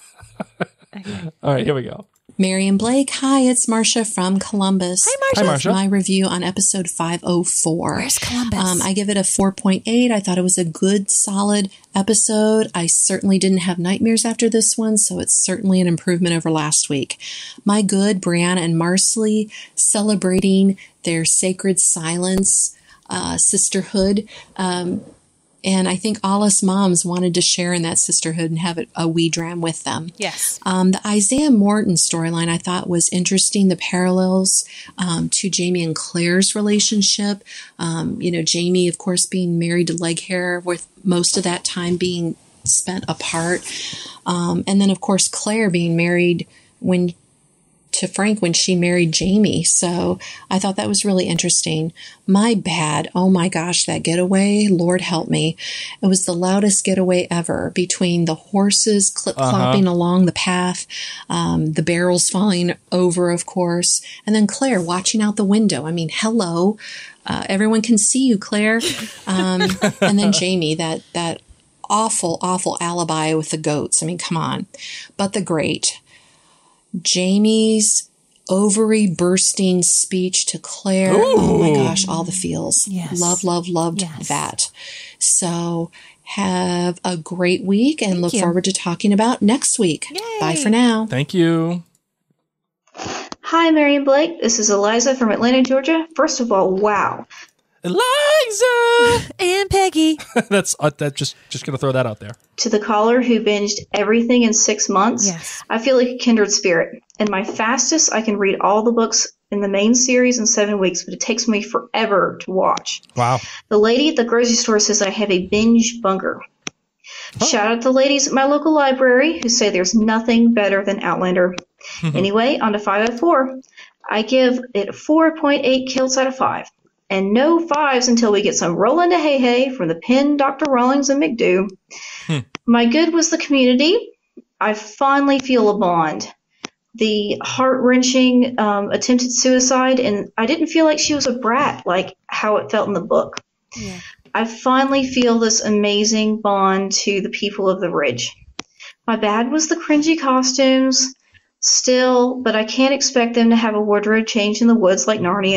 [SPEAKER 2] All right, here we go.
[SPEAKER 8] Mary and Blake, hi, it's Marcia from Columbus.
[SPEAKER 1] Hi, Marcia.
[SPEAKER 2] Hi, Marcia.
[SPEAKER 8] My review on episode 504.
[SPEAKER 1] Where's Columbus?
[SPEAKER 8] I give it a 4.8. I thought it was a good, solid episode. I certainly didn't have nightmares after this one, so it's certainly an improvement over last week. My good, Brianna and Marsley celebrating their sacred silence, sisterhood. And I think all us moms wanted to share in that sisterhood and have a wee dram with them.
[SPEAKER 1] Yes.
[SPEAKER 8] The Isaiah Morton storyline I thought was interesting. The parallels to Jamie and Claire's relationship. Jamie, of course, being married to Leghair, with most of that time being spent apart. And then, of course, Claire being married to Frank when she married Jamie. So I thought that was really interesting. My bad. Oh my gosh, that getaway. Lord help me. It was the loudest getaway ever, between the horses clip-clopping along the path, the barrels falling over, of course, and then Claire watching out the window. I mean, hello. Everyone can see you, Claire. And then Jamie, that awful, awful alibi with the goats. I mean, come on. But the great Jamie's ovary bursting speech to Claire.
[SPEAKER 2] Ooh.
[SPEAKER 8] Oh my gosh, all the feels.
[SPEAKER 1] Yes.
[SPEAKER 8] Loved
[SPEAKER 1] Yes.
[SPEAKER 8] that. So have a great week and look
[SPEAKER 1] you.
[SPEAKER 8] forward to talking about next week.
[SPEAKER 1] Yay.
[SPEAKER 8] Bye for now.
[SPEAKER 2] Thank you.
[SPEAKER 9] Hi, Mary and Blake. This is Eliza from Atlanta, Georgia. First of all, wow.
[SPEAKER 2] Eliza!
[SPEAKER 1] And Peggy.
[SPEAKER 2] That's just going to throw that out there.
[SPEAKER 9] To the caller who binged everything in 6 months,
[SPEAKER 1] Yes.
[SPEAKER 9] I feel like a kindred spirit. And my fastest, I can read all the books in the main series in 7 weeks, but it takes me forever to watch.
[SPEAKER 2] Wow.
[SPEAKER 9] The lady at the grocery store says I have a binge bunker. Shout out to the ladies at my local library who say there's nothing better than Outlander. Anyway, on to 504. I give it 4.8 kills out of 5. And no 5s until we get some Rollin' to Hey Hey from the pen Dr. Rawlings and McDo. My good was the community. I finally feel a bond. The heart-wrenching attempted suicide, and I didn't feel like she was a brat like how it felt in the book.
[SPEAKER 1] Yeah.
[SPEAKER 9] I finally feel this amazing bond to the people of the Ridge. My bad was the cringy costumes, still, but I can't expect them to have a wardrobe change in the woods like Narnia.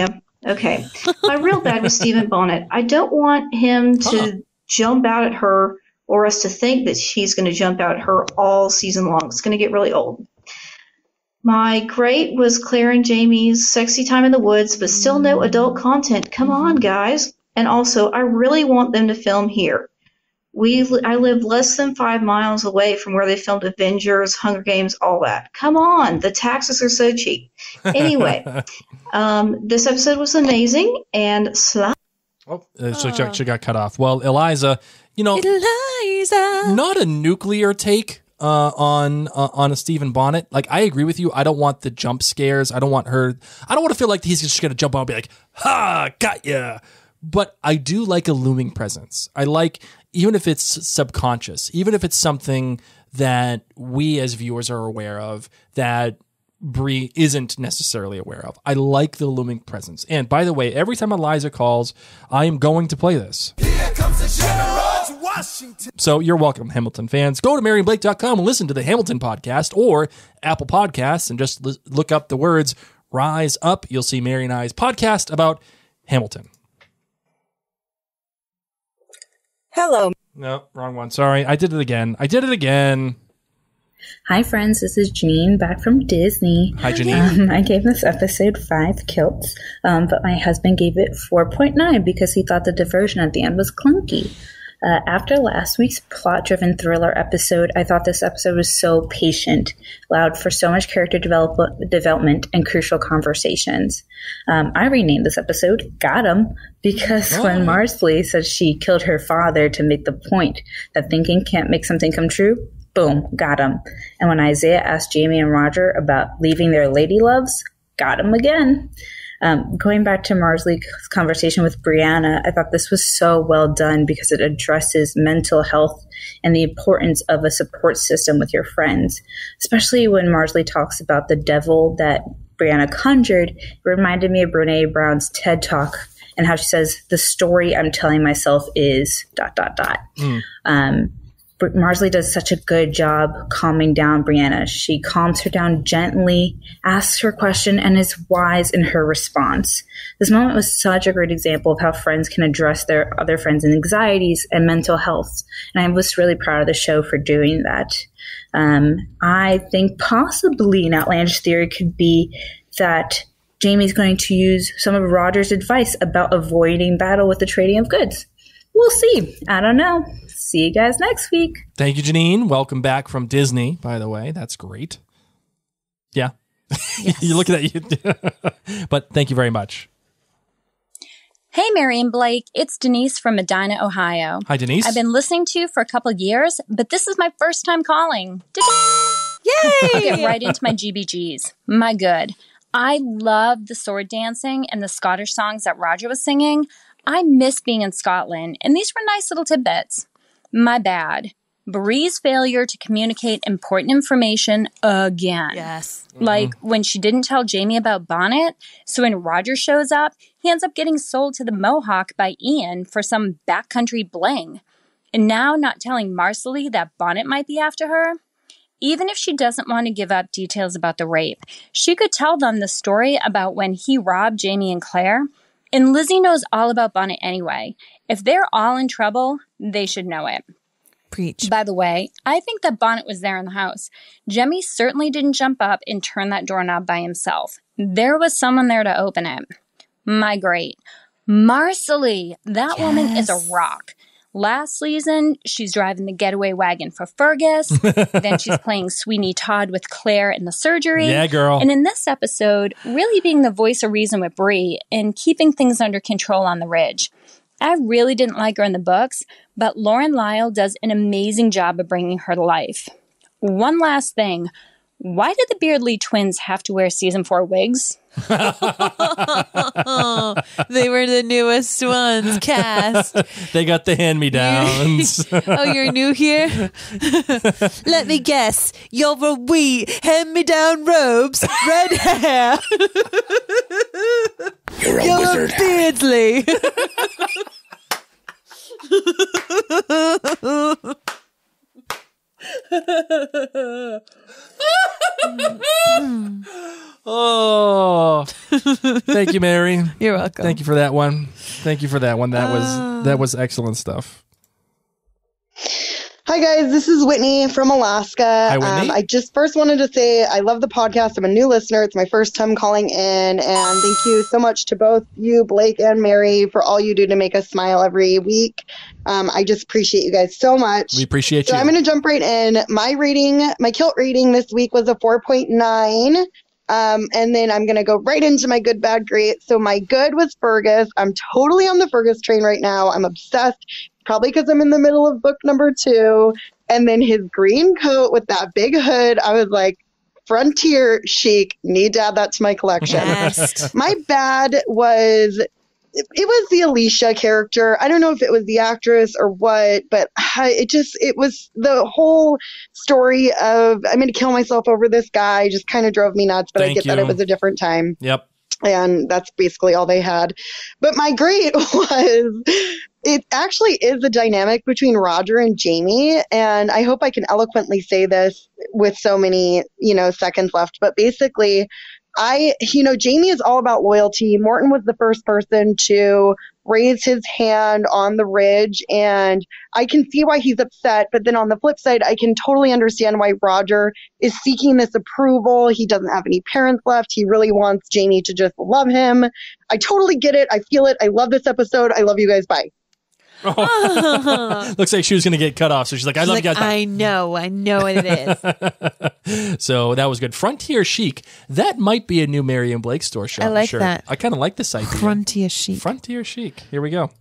[SPEAKER 9] Okay. My real bad was Stephen Bonnet. I don't want him to jump out at her or us to think that he's going to jump out at her all season long. It's going to get really old. My great was Claire and Jamie's sexy time in the woods, but still no adult content. Come on, guys. And also, I really want them to film here. I live less than 5 miles away from where they filmed Avengers, Hunger Games, all that. Come on, the taxes are so cheap. Anyway, this episode was amazing, and
[SPEAKER 2] she got cut off. Well, Eliza, not a nuclear take on a Stephen Bonnet. Like, I agree with you. I don't want the jump scares. I don't want to feel like he's just going to jump out and be like, ha, got ya. But I do like a looming presence. I like, even if it's subconscious, even if it's something that we as viewers are aware of that Bree isn't necessarily aware of. I like the looming presence. And by the way, every time Eliza calls, I am going to play this. Here comes the General Washington. So you're welcome, Hamilton fans. Go to MarionBlake.com and listen to the Hamilton podcast or Apple Podcasts and just look up the words Rise Up. You'll see Mary and I's podcast about Hamilton.
[SPEAKER 10] Hello.
[SPEAKER 2] No, wrong one. Sorry. I did it again.
[SPEAKER 10] Hi, friends. This is Janine back from Disney.
[SPEAKER 2] Hi, Janine.
[SPEAKER 10] I gave this episode 5 kilts, but my husband gave it 4.9 because he thought the diversion at the end was clunky. After last week's plot-driven thriller episode, I thought this episode was so patient, allowed for so much character development and crucial conversations. I renamed this episode Got 'Em because when Marsley said she killed her father to make the point that thinking can't make something come true, boom, got 'em. And when Isaiah asked Jamie and Roger about leaving their lady loves, got 'em again. Going back to Marsley's conversation with Brianna, I thought this was so well done because it addresses mental health and the importance of a support system with your friends, especially when Marsley talks about the devil that Brianna conjured. It reminded me of Brene Brown's TED Talk and how she says, the story I'm telling myself is ... Marsley does such a good job calming down Brianna. She calms her down gently, asks her a question, and is wise in her response. This moment was such a great example of how friends can address their other friends' anxieties and mental health. And I was really proud of the show for doing that. I think possibly an outlandish theory could be that Jamie's going to use some of Roger's advice about avoiding battle with the trading of goods. We'll see. I don't know. See you guys next week.
[SPEAKER 2] Thank you, Janine. Welcome back from Disney, by the way. That's great. Yeah. Yes. You look at that. But thank you very much.
[SPEAKER 11] Hey, Mary and Blake. It's Denise from Medina, Ohio.
[SPEAKER 2] Hi, Denise.
[SPEAKER 11] I've been listening to you for a couple of years, but this is my first time calling.
[SPEAKER 1] Yay!
[SPEAKER 11] I'll get right into my GBGs. My good. I love the sword dancing and the Scottish songs that Roger was singing. I miss being in Scotland, and these were nice little tidbits. My bad. Bree's failure to communicate important information again.
[SPEAKER 1] Yes.
[SPEAKER 11] Like when she didn't tell Jamie about Bonnet, so when Roger shows up, he ends up getting sold to the Mohawk by Ian for some backcountry bling. And now not telling Marcelly that Bonnet might be after her. Even if she doesn't want to give up details about the rape, she could tell them the story about when he robbed Jamie and Claire. And Lizzie knows all about Bonnet anyway. If they're all in trouble, they should know it.
[SPEAKER 1] Preach.
[SPEAKER 11] By the way, I think that Bonnet was there in the house. Jemmy certainly didn't jump up and turn that doorknob by himself. There was someone there to open it. My great. Marcelly, that woman is a rock. Last season, she's driving the getaway wagon for Fergus. Then she's playing Sweeney Todd with Claire in the surgery.
[SPEAKER 2] Yeah, girl.
[SPEAKER 11] And in this episode, really being the voice of reason with Bree and keeping things under control on the Ridge. I really didn't like her in the books, but Lauren Lyle does an amazing job of bringing her to life. One last thing. Why did the Beardley twins have to wear season 4 wigs?
[SPEAKER 1] They were the newest ones cast.
[SPEAKER 2] They got the hand-me-downs.
[SPEAKER 1] Oh, you're new here? Let me guess. You're a wee hand-me-down robes, red hair.
[SPEAKER 12] You're a
[SPEAKER 1] You're
[SPEAKER 12] wizard,
[SPEAKER 1] a Beardley.
[SPEAKER 2] Oh, Thank you, Mary.
[SPEAKER 1] You're welcome.
[SPEAKER 2] Thank you for that one. That was excellent stuff.
[SPEAKER 12] Hi guys, this is Whitney from Alaska.
[SPEAKER 2] Hi, Whitney.
[SPEAKER 12] I just first wanted to say I love the podcast. I'm a new listener. It's my first time calling in, and thank you so much to both you, Blake and Mary, for all you do to make us smile every week. I just appreciate you guys so much.
[SPEAKER 2] We appreciate
[SPEAKER 12] So
[SPEAKER 2] you.
[SPEAKER 12] I'm going to jump right in. My kilt rating this week was a 4.9. And then I'm going to go right into my good, bad, great. So my good was Fergus. I'm totally on the Fergus train right now. I'm obsessed. Probably because I'm in the middle of book number 2. And then his green coat with that big hood, I was like, frontier chic. Need to add that to my collection.
[SPEAKER 1] Yes.
[SPEAKER 12] My bad was, it was the Alicia character. I don't know if it was the actress or what, but it was the whole story of, I'm going to kill myself over this guy, just kind of drove me nuts, but I get that it was a different time.
[SPEAKER 2] Yep.
[SPEAKER 12] And that's basically all they had. But my great was, it actually is the dynamic between Roger and Jamie. And I hope I can eloquently say this with so many, seconds left. But basically, Jamie is all about loyalty. Morton was the first person to raise his hand on the ridge, and I can see why he's upset. But then on the flip side, I can totally understand why Roger is seeking this approval. He doesn't have any parents left. He really wants Jamie to just love him. I totally get it. I feel it. I love this episode. I love you guys. Bye.
[SPEAKER 2] Looks like she was going to get cut off. So she's like, I love you guys.
[SPEAKER 1] I know what it is.
[SPEAKER 2] So that was good. Frontier Chic. That might be a new Mary and Blake store shop.
[SPEAKER 1] I like that.
[SPEAKER 2] I kind of like this idea.
[SPEAKER 1] Frontier Chic.
[SPEAKER 2] Frontier Chic. Here we go.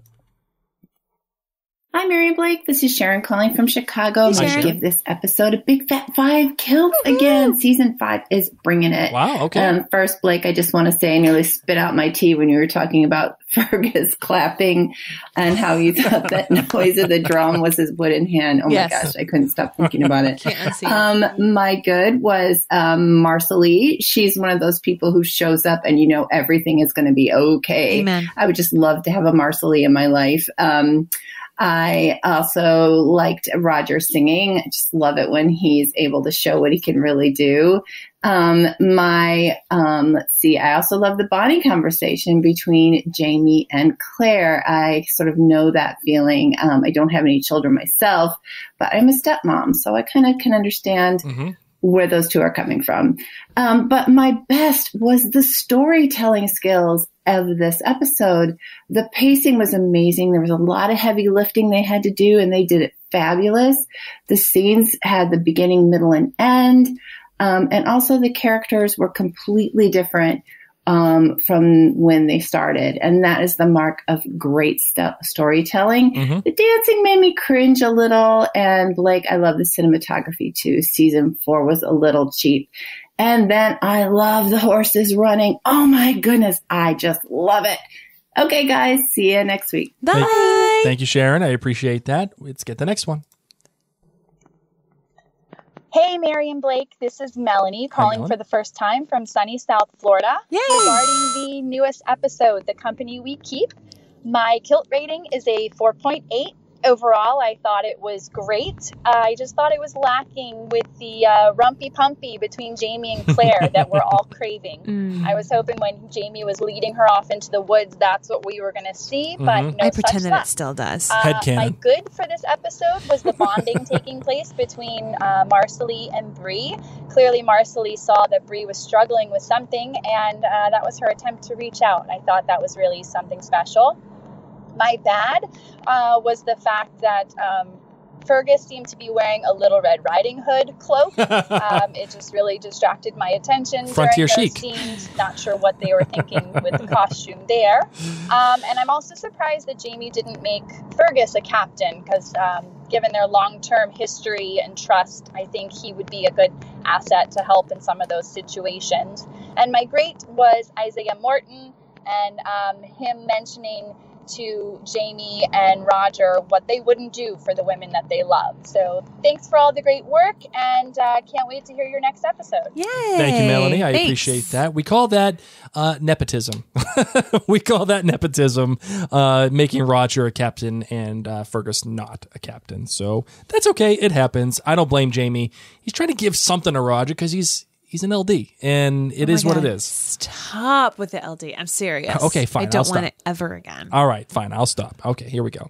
[SPEAKER 13] Hi, Mary and Blake. This is Sharon calling from Chicago. I'm going to give this episode a big fat 5 kills again. Season 5 is bringing it.
[SPEAKER 2] Wow, okay.
[SPEAKER 13] First, Blake, I just want to say I nearly spit out my tea when you were talking about Fergus clapping and how you thought that noise of the drum was his wooden hand. Oh my gosh, I couldn't stop thinking about it. My good was Marcelie. She's one of those people who shows up and everything is going to be okay.
[SPEAKER 1] Amen.
[SPEAKER 13] I would just love to have a Marcelie in my life. I also liked Roger singing. I just love it when he's able to show what he can really do. Let's see, I also love the bonding conversation between Jamie and Claire. I sort of know that feeling. I don't have any children myself, but I'm a stepmom, so I kind of can understand where those two are coming from. But my best was the storytelling skills of this episode. The pacing was amazing. There was a lot of heavy lifting they had to do, and they did it fabulous. The scenes had the beginning, middle, and end. And also the characters were completely different from when they started. And that is the mark of great storytelling. The dancing made me cringe a little. And Blake, I love the cinematography too. Season 4 was a little cheap. And then I love the horses running. Oh my goodness. I just love it. Okay, guys. See you next week.
[SPEAKER 1] Bye.
[SPEAKER 2] Thank you, Sharon. I appreciate that. Let's get the next one.
[SPEAKER 11] Hey, Mary and Blake, this is Melanie calling for the first time from sunny South Florida.
[SPEAKER 1] Yay!
[SPEAKER 11] Regarding the newest episode, The Company We Keep, my kilt rating is a 4.8. Overall, I thought it was great. I just thought it was lacking with the rumpy-pumpy between Jamie and Claire that we're all craving. I was hoping when Jamie was leading her off into the woods, that's what we were going to see, but no
[SPEAKER 1] I pretend
[SPEAKER 11] such
[SPEAKER 1] that
[SPEAKER 11] luck.
[SPEAKER 1] it still does.
[SPEAKER 11] My good for this episode was the bonding taking place between Marcelie and Bree. Clearly, Marcelie saw that Bree was struggling with something, and that was her attempt to reach out. I thought that was really something special. My bad was the fact that Fergus seemed to be wearing a Little Red Riding Hood cloak. It just really distracted my attention
[SPEAKER 2] Frontier
[SPEAKER 11] during those
[SPEAKER 2] chic.
[SPEAKER 11] scenes. Not sure what they were thinking with the costume there. And I'm also surprised that Jamie didn't make Fergus a captain because given their long-term history and trust, I think he would be a good asset to help in some of those situations. And my great was Isaiah Morton and him mentioning to Jamie and Roger what they wouldn't do for the women that they love. So thanks for all the great work, and can't wait to hear your next episode.
[SPEAKER 1] Yay!
[SPEAKER 2] Thank you, Melanie. I appreciate that. We call that nepotism. We call that nepotism, making Roger a captain and Fergus not a captain. So that's okay. It happens. I don't blame Jamie. He's trying to give something to Roger because he's He's an LD, and it is what it is.
[SPEAKER 1] Stop with the LD. I'm serious.
[SPEAKER 2] Okay, fine.
[SPEAKER 1] I don't
[SPEAKER 2] I'll
[SPEAKER 1] want
[SPEAKER 2] stop.
[SPEAKER 1] it ever again.
[SPEAKER 2] All right, fine. I'll stop. Okay, here we go.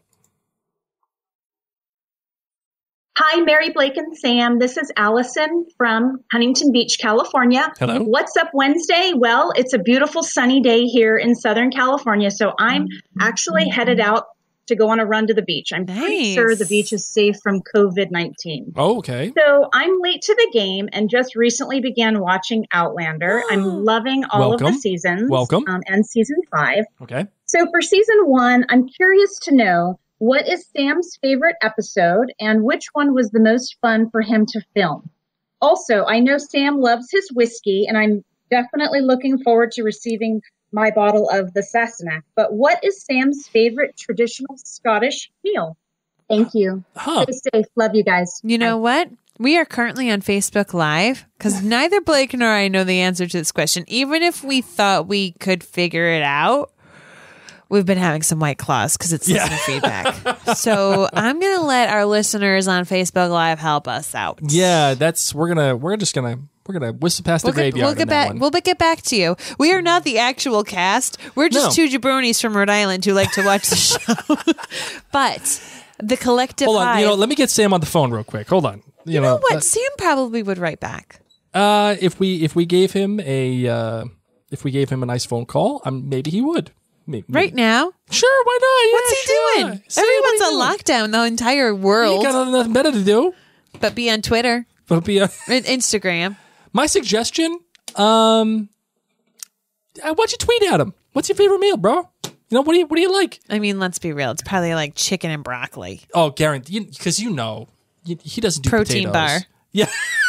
[SPEAKER 14] Hi, Mary, Blake, and Sam. This is Allison from Huntington Beach, California.
[SPEAKER 2] Hello.
[SPEAKER 14] What's up Wednesday? Well, it's a beautiful sunny day here in Southern California, so I'm actually headed out to go on a run to the beach. I'm pretty sure the beach is safe from COVID-19.
[SPEAKER 2] Oh, okay.
[SPEAKER 14] So I'm late to the game and just recently began watching Outlander. I'm loving all of the seasons.
[SPEAKER 2] Welcome.
[SPEAKER 14] And season 5.
[SPEAKER 2] Okay.
[SPEAKER 14] So for season 1, I'm curious to know, what is Sam's favorite episode and which one was the most fun for him to film? Also, I know Sam loves his whiskey and I'm definitely looking forward to receiving my bottle of the Sassenach. But what is Sam's favorite traditional Scottish meal? Thank you. Stay safe. Love you guys.
[SPEAKER 1] You know what? We are currently on Facebook Live because neither Blake nor I know the answer to this question. Even if we thought we could figure it out, we've been having some White Claws because it's listener feedback. So I'm going to let our listeners on Facebook Live help us out.
[SPEAKER 2] Yeah, we're gonna whistle past the graveyard.
[SPEAKER 1] We'll get back to you. We are not the actual cast. We're just two jabronis from Rhode Island who like to watch the show. But the collective
[SPEAKER 2] Hold on,
[SPEAKER 1] hive.
[SPEAKER 2] let me get Sam on the phone real quick. Hold on.
[SPEAKER 1] You know what? Sam probably would write back.
[SPEAKER 2] If we gave him a nice phone call, maybe he would. Maybe.
[SPEAKER 1] Right now?
[SPEAKER 2] Sure, why not? Yeah,
[SPEAKER 1] What's he doing? Everyone's on lockdown, the entire world.
[SPEAKER 2] He got nothing better to do.
[SPEAKER 1] But be on Twitter.
[SPEAKER 2] But be on
[SPEAKER 1] Instagram.
[SPEAKER 2] My suggestion, why don't you tweet at him? What's your favorite meal, bro? What do you like?
[SPEAKER 1] I mean, let's be real. It's probably like chicken and broccoli.
[SPEAKER 2] Oh, guaranteed. Because he doesn't do
[SPEAKER 1] protein
[SPEAKER 2] potatoes.
[SPEAKER 1] bar.
[SPEAKER 2] Yeah.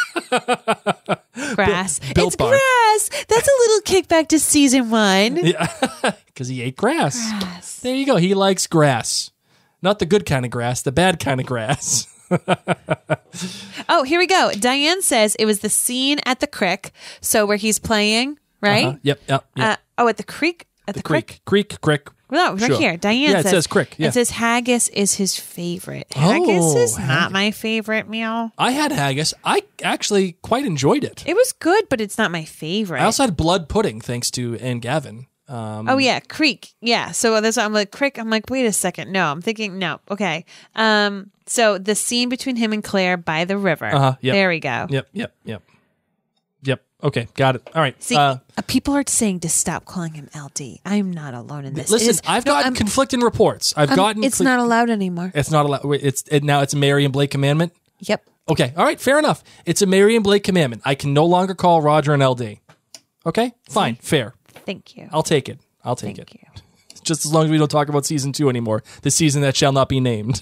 [SPEAKER 1] Grass.
[SPEAKER 2] Built
[SPEAKER 1] it's
[SPEAKER 2] bar.
[SPEAKER 1] grass. That's a little kickback to season 1.
[SPEAKER 2] Yeah. Because he ate grass. There you go. He likes grass. Not the good kind of grass, the bad kind of grass.
[SPEAKER 1] Oh, here we go. Diane says it was the scene at the creek. So where he's playing, right?
[SPEAKER 2] Uh-huh. Yep.
[SPEAKER 1] At the creek? At the creek?
[SPEAKER 2] Creek.
[SPEAKER 1] No, right here. Diane
[SPEAKER 2] says. Yeah, it says crick. Yeah.
[SPEAKER 1] It says haggis is his favorite. Haggis is not my favorite meal.
[SPEAKER 2] I had haggis. I actually quite enjoyed it.
[SPEAKER 1] It was good, but it's not my favorite.
[SPEAKER 2] I also had blood pudding, thanks to Ann Gavin.
[SPEAKER 1] Oh, yeah. Creek. Yeah. So that's why I'm like, crick. I'm like, wait a second. No, I'm thinking, no. Okay. So the scene between him and Claire by the river.
[SPEAKER 2] Yep.
[SPEAKER 1] There we go.
[SPEAKER 2] Yep. Okay, got it. All right.
[SPEAKER 1] See, people are saying to stop calling him LD. I'm not alone in this.
[SPEAKER 2] Listen, I've gotten conflicting reports.
[SPEAKER 1] It's not allowed anymore.
[SPEAKER 2] It's not allowed. Now it's a Mary and Blake commandment?
[SPEAKER 1] Yep.
[SPEAKER 2] Okay. All right. Fair enough. It's a Mary and Blake commandment. I can no longer call Roger an LD. Okay? Fine. Fair.
[SPEAKER 1] Thank you.
[SPEAKER 2] I'll take it. Thank you. Just as long as we don't talk about season 2 anymore. The season that shall not be named.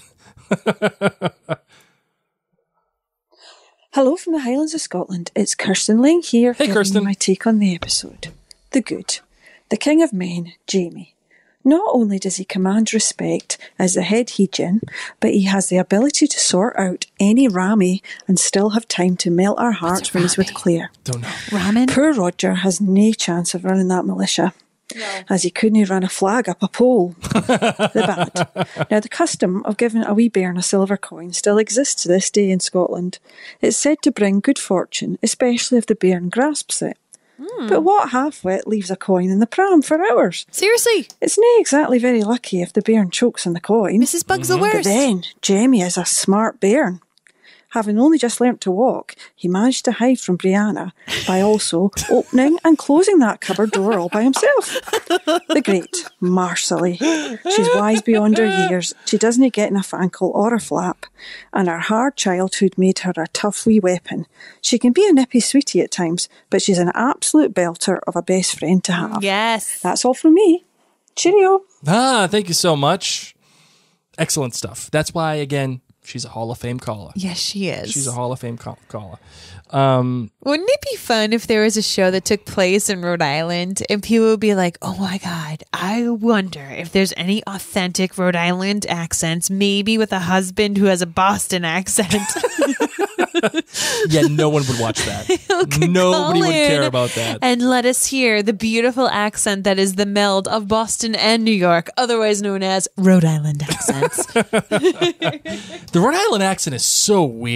[SPEAKER 15] Hello from the Highlands of Scotland. It's Kirsten Lang here.
[SPEAKER 2] Hey, Kirsten.
[SPEAKER 15] My take on the episode. The good. The king of men, Jamie. Not only does he command respect as the head Heejin, but he has the ability to sort out any Rami and still have time to melt our hearts when he's with Claire.
[SPEAKER 2] Don't know.
[SPEAKER 1] Ramen?
[SPEAKER 15] Poor Roger has no chance of running that militia. No. As he couldn't run a flag up a pole. The bad. Now, the custom of giving a wee bairn a silver coin still exists to this day in Scotland. It's said to bring good fortune, especially if the bairn grasps it. But what half-wit leaves a coin in the pram for hours?
[SPEAKER 1] Seriously?
[SPEAKER 15] It's not exactly very lucky if the bairn chokes on the coin.
[SPEAKER 1] Mrs. Bug's the worst.
[SPEAKER 15] But then, Jamie is a smart bairn. Having only just learnt to walk, he managed to hide from Brianna by also opening and closing that cupboard door all by himself. The great Marcelly. She's wise beyond her years. She doesn't get enough ankle or a flap. And her hard childhood made her a tough wee weapon. She can be a nippy sweetie at times, but she's an absolute belter of a best friend to have.
[SPEAKER 1] Yes.
[SPEAKER 15] That's all from me. Cheerio.
[SPEAKER 2] Thank you so much. Excellent stuff. That's why, again, she's a Hall of Fame caller.
[SPEAKER 1] Yes, she is.
[SPEAKER 2] She's a Hall of Fame caller.
[SPEAKER 1] Wouldn't it be fun if there was a show that took place in Rhode Island and people would be like, oh my God, I wonder if there's any authentic Rhode Island accents, maybe with a husband who has a Boston accent.
[SPEAKER 2] Yeah, no one would watch that. Nobody would care about that.
[SPEAKER 1] And let us hear the beautiful accent that is the meld of Boston and New York, otherwise known as Rhode Island accents.
[SPEAKER 2] The Rhode Island accent is so weird.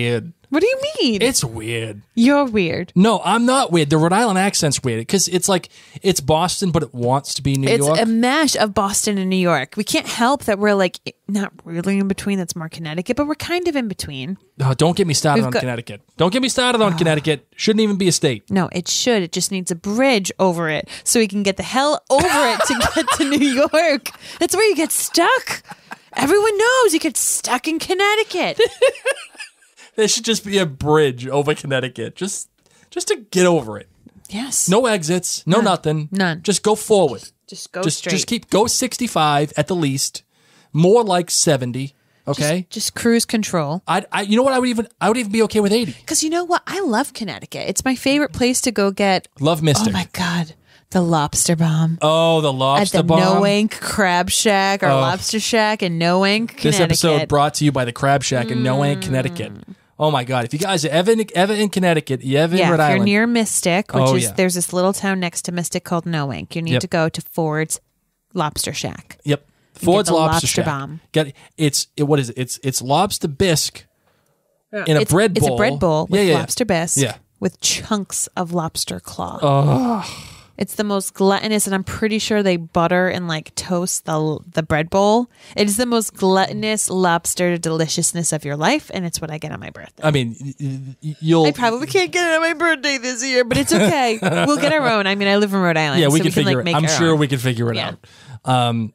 [SPEAKER 1] What do you mean?
[SPEAKER 2] It's weird.
[SPEAKER 1] You're weird.
[SPEAKER 2] No, I'm not weird. The Rhode Island accent's weird because it's like it's Boston, but it wants to be New York.
[SPEAKER 1] It's a mash of Boston and New York. We can't help that we're like not really in between. That's more Connecticut, but we're kind of in between.
[SPEAKER 2] Oh, don't get me started on Connecticut. Don't get me started on Connecticut. Shouldn't even be a state.
[SPEAKER 1] No, it should. It just needs a bridge over it so we can get the hell over it to get to New York. That's where you get stuck. Everyone knows you get stuck in Connecticut.
[SPEAKER 2] There should just be a bridge over Connecticut, just to get over it.
[SPEAKER 1] Yes.
[SPEAKER 2] No exits, no nothing.
[SPEAKER 1] None.
[SPEAKER 2] Just go forward.
[SPEAKER 1] Just go straight.
[SPEAKER 2] Just go 65 at the least, more like 70. Okay.
[SPEAKER 1] Just cruise control.
[SPEAKER 2] You know what? I would even be okay with 80.
[SPEAKER 1] Because you know what? I love Connecticut. It's my favorite place to go get.
[SPEAKER 2] Love Mystic.
[SPEAKER 1] Oh my God. The Lobster Bomb.
[SPEAKER 2] Oh, the Lobster Bomb.
[SPEAKER 1] At the No-Ink Crab Shack or Lobster Shack in No-Ink, Connecticut.
[SPEAKER 2] This episode brought to you by the Crab Shack in No-Ink, Connecticut. Oh my God. If you guys are ever in Connecticut, you ever in Rhode
[SPEAKER 1] if
[SPEAKER 2] Island.
[SPEAKER 1] you're near Mystic, which is,
[SPEAKER 2] yeah.
[SPEAKER 1] There's this little town next to Mystic called No-Ink. You need to go to Ford's Lobster Shack.
[SPEAKER 2] Yep. Ford's
[SPEAKER 1] the
[SPEAKER 2] Lobster Shack.
[SPEAKER 1] Bomb.
[SPEAKER 2] What is it? It's lobster bisque in a bread bowl.
[SPEAKER 1] It's a bread bowl with lobster bisque
[SPEAKER 2] Yeah.
[SPEAKER 1] with chunks of lobster claw.
[SPEAKER 2] Oh.
[SPEAKER 1] It's the most gluttonous, and I'm pretty sure they butter and like toast the bread bowl. It is the most gluttonous lobster deliciousness of your life, and it's what I get on my birthday.
[SPEAKER 2] I mean,
[SPEAKER 1] I probably can't get it on my birthday this year, but it's okay. We'll get our own. I mean, I live in Rhode Island.
[SPEAKER 2] Yeah, we
[SPEAKER 1] so
[SPEAKER 2] can figure
[SPEAKER 1] make
[SPEAKER 2] it. I'm
[SPEAKER 1] our
[SPEAKER 2] sure
[SPEAKER 1] own.
[SPEAKER 2] we can figure it out.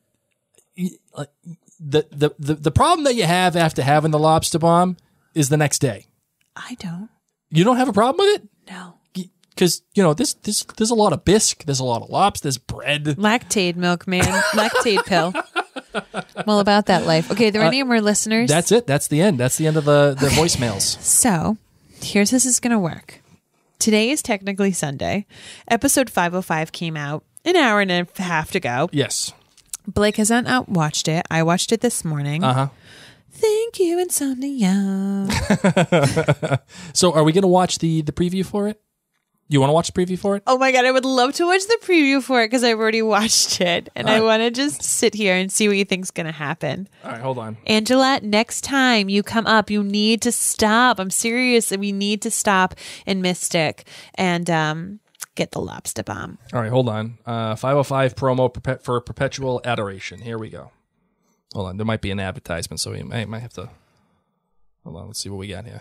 [SPEAKER 2] The problem that you have after having the lobster bomb is the next day.
[SPEAKER 1] I don't.
[SPEAKER 2] You don't have a problem with it?
[SPEAKER 1] No.
[SPEAKER 2] Because, there's a lot of bisque, there's a lot of lobster, there's bread.
[SPEAKER 1] Lactate milk, man. Lactate pill. I'm all about that life. Okay, are there any more listeners?
[SPEAKER 2] That's it. That's the end. That's the end of the voicemails.
[SPEAKER 1] So, here's how this is going to work. Today is technically Sunday. Episode 505 came out an hour and a half ago.
[SPEAKER 2] Yes.
[SPEAKER 1] Blake has not watched it. I watched it this morning.
[SPEAKER 2] Uh-huh.
[SPEAKER 1] Thank you, Insomnia.
[SPEAKER 2] So are we going to watch the preview for it? You want to watch the preview for it?
[SPEAKER 1] Oh my God, I would love to watch the preview for it because I've already watched it. And I want to just sit here and see what you think's going to happen.
[SPEAKER 2] All right, hold on.
[SPEAKER 1] Angela, next time you come up, you need to stop. I'm serious. We need to stop in Mystic and get the lobster bomb.
[SPEAKER 2] All right, hold on. 505 promo for Perpetual Adoration. Here we go. Hold on. There might be an advertisement, so we might have to... Hold on. Let's see what we got here.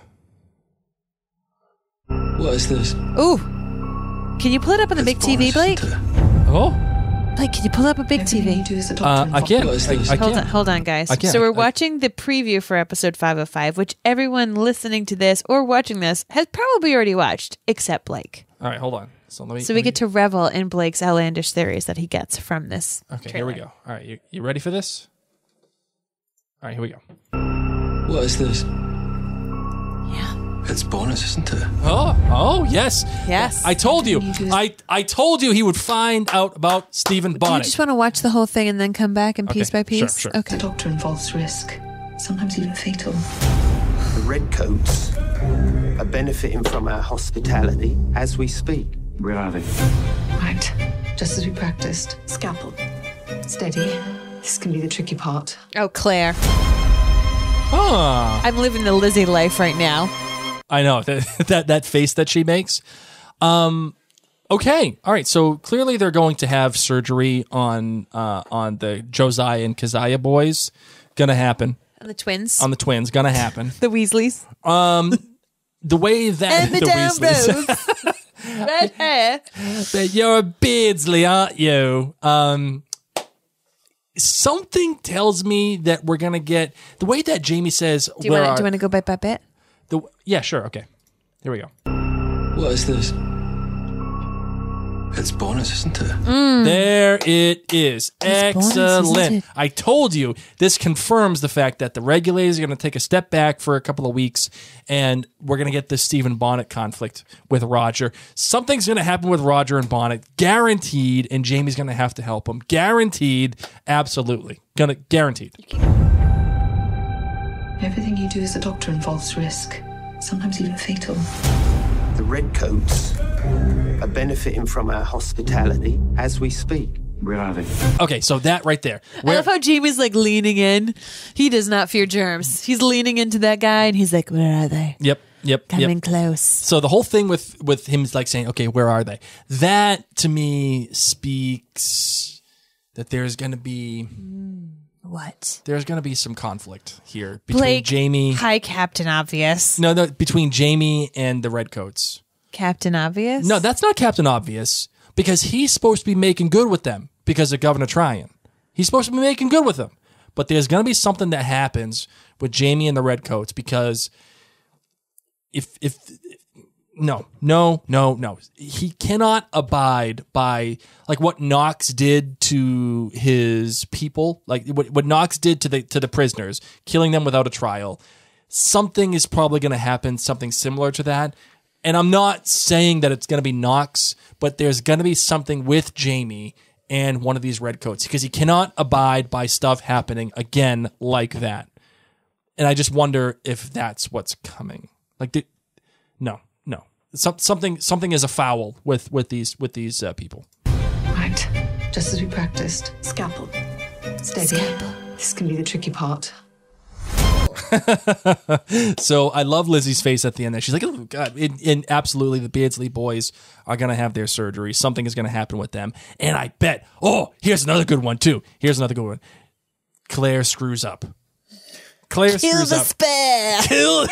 [SPEAKER 16] What is this?
[SPEAKER 1] Ooh. Can you pull it up on the big TV, Blake?
[SPEAKER 2] Oh.
[SPEAKER 1] Blake, can you pull up a big TV?
[SPEAKER 2] I can. I can.
[SPEAKER 1] Hold on, guys.
[SPEAKER 2] I can.
[SPEAKER 1] So we're watching the preview for episode 505, which everyone listening to this or watching this has probably already watched, except Blake.
[SPEAKER 2] All right, hold on. So
[SPEAKER 1] we get to revel in Blake's outlandish theories that he gets from this.
[SPEAKER 2] Okay,
[SPEAKER 1] trailer.
[SPEAKER 2] here we go. All right, you ready for this? All right, here we go.
[SPEAKER 16] What is this?
[SPEAKER 1] Yeah.
[SPEAKER 16] It's bonus, isn't it?
[SPEAKER 2] Oh, yes.
[SPEAKER 1] Yes.
[SPEAKER 2] I told you. I told you he would find out about Stephen
[SPEAKER 1] Do you
[SPEAKER 2] Bonnet.
[SPEAKER 1] just want to watch the whole thing and then come back and piece by piece?
[SPEAKER 2] Sure.
[SPEAKER 1] Okay.
[SPEAKER 17] The doctor involves risk, sometimes even fatal.
[SPEAKER 18] The redcoats are benefiting from our hospitality as we speak.
[SPEAKER 16] Where are they?
[SPEAKER 17] Right, just as we practiced. Scalpel. Steady. This can be the tricky part.
[SPEAKER 1] Oh, Claire.
[SPEAKER 2] Oh.
[SPEAKER 1] I'm living the Lizzie life right now.
[SPEAKER 2] I know that face that she makes. Okay, all right. So clearly they're going to have surgery on the Josiah and Keziah boys. Gonna happen.
[SPEAKER 1] On the twins.
[SPEAKER 2] On the twins. Gonna happen.
[SPEAKER 1] The Weasleys.
[SPEAKER 2] The way that
[SPEAKER 1] and the Weasleys. Red hair.
[SPEAKER 2] But you're a Beardsley, aren't you? Something tells me that we're gonna get the way that Jamie says.
[SPEAKER 1] Do you want to go bit by bit?
[SPEAKER 2] Yeah, sure. Okay, here we go.
[SPEAKER 16] What is this? It's bonus, isn't it?
[SPEAKER 2] There it is.
[SPEAKER 1] Bonus,
[SPEAKER 2] Excellent.
[SPEAKER 1] isn't it?
[SPEAKER 2] I told you this confirms the fact that the regulators are going to take a step back for a couple of weeks, and we're going to get this Stephen Bonnet conflict with Roger. Something's going to happen with Roger and Bonnet, guaranteed, and Jamie's going to have to help him, guaranteed. Absolutely, guaranteed.
[SPEAKER 17] Everything you do as a doctor involves risk, sometimes even fatal.
[SPEAKER 18] The redcoats are benefiting from our hospitality as we speak.
[SPEAKER 16] Where are they?
[SPEAKER 2] Okay, so that right there.
[SPEAKER 1] I love how Jamie's like leaning in. He does not fear germs. He's leaning into that guy and he's like, where are they?
[SPEAKER 2] Yep. Yep.
[SPEAKER 1] Coming close.
[SPEAKER 2] So the whole thing with him is like saying, okay, where are they? That to me speaks that there's going to be
[SPEAKER 1] what?
[SPEAKER 2] There's going to be some conflict here between
[SPEAKER 1] Blake,
[SPEAKER 2] Jamie.
[SPEAKER 1] Hi, Captain Obvious.
[SPEAKER 2] No, between Jamie and the Redcoats.
[SPEAKER 1] Captain Obvious?
[SPEAKER 2] No, that's not Captain Obvious because he's supposed to be making good with them because of Governor Tryon. He's supposed to be making good with them. But there's going to be something that happens with Jamie and the Redcoats because No. He cannot abide by like what Knox did to his people, like what Knox did to the prisoners, killing them without a trial. Something is probably going to happen, something similar to that. And I'm not saying that it's going to be Knox, but there's going to be something with Jamie and one of these Redcoats because he cannot abide by stuff happening again like that. And I just wonder if that's what's coming. Like, no. Something is afoul with these people.
[SPEAKER 17] Right, just as we practiced. Scalpel. Steady. Scalpel. This can be the tricky part.
[SPEAKER 2] So I love Lizzie's face at the end there. She's like, oh, God. And absolutely, the Beardsley boys are going to have their surgery. Something is going to happen with them. And I bet, here's another good one, too. Claire screws up.
[SPEAKER 1] Kill the spare.
[SPEAKER 2] Kill.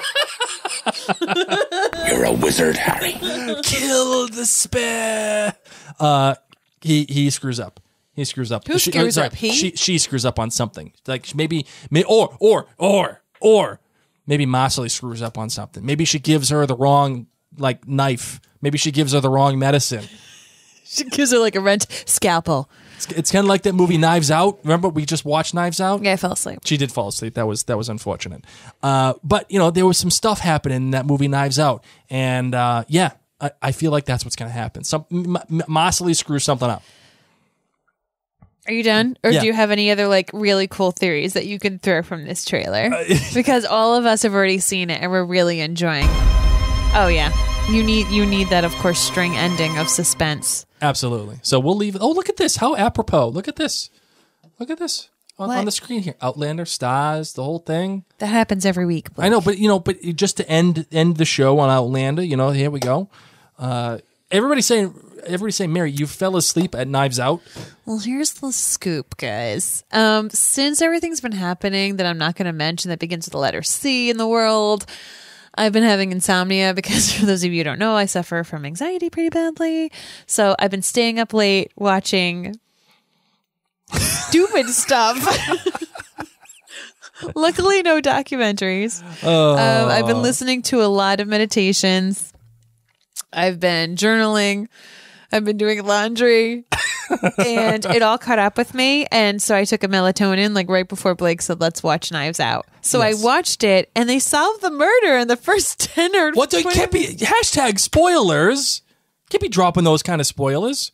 [SPEAKER 19] You're a wizard, Harry.
[SPEAKER 2] Kill the spare. He screws up. Who screws up? She screws up on something. Like maybe or maybe Marcelly screws up on something. Maybe she gives her the wrong knife. Maybe she gives her the wrong medicine.
[SPEAKER 1] She gives her like a rent scalpel.
[SPEAKER 2] It's kind of like that movie Knives Out. Remember we just watched Knives Out?
[SPEAKER 1] Yeah, I fell asleep.
[SPEAKER 2] She did fall asleep. That was unfortunate. But there was some stuff happening in that movie Knives Out, and I feel like that's what's going to happen. Marcelly screws something up.
[SPEAKER 1] Are you done? Or
[SPEAKER 2] Yeah.
[SPEAKER 1] do you have any other really cool theories that you can throw from this trailer? Because all of us have already seen it and we're really enjoying. Oh yeah. You need that, of course, string ending of suspense.
[SPEAKER 2] Absolutely. So we'll leave it. Oh, look at this. How apropos. Look at this. On the screen here. Outlander, stars, the whole thing.
[SPEAKER 1] That happens every week.
[SPEAKER 2] I know, but just to end the show on Outlander, here we go. Everybody's saying, Mary, you fell asleep at Knives Out.
[SPEAKER 1] Well, here's the scoop, guys. Since everything's been happening that I'm not going to mention that begins with the letter C in the world, I've been having insomnia because, for those of you who don't know, I suffer from anxiety pretty badly. So I've been staying up late watching stupid stuff. Luckily, no documentaries. I've been listening to a lot of meditations. I've been journaling. I've been doing laundry. And it all caught up with me. And so I took a melatonin right before Blake said, let's watch Knives Out. So
[SPEAKER 2] Yes.
[SPEAKER 1] I watched it and they solved the murder in the first 10 or
[SPEAKER 2] What?
[SPEAKER 1] 20
[SPEAKER 2] Can't be #spoilers. Can't be dropping those kind of spoilers.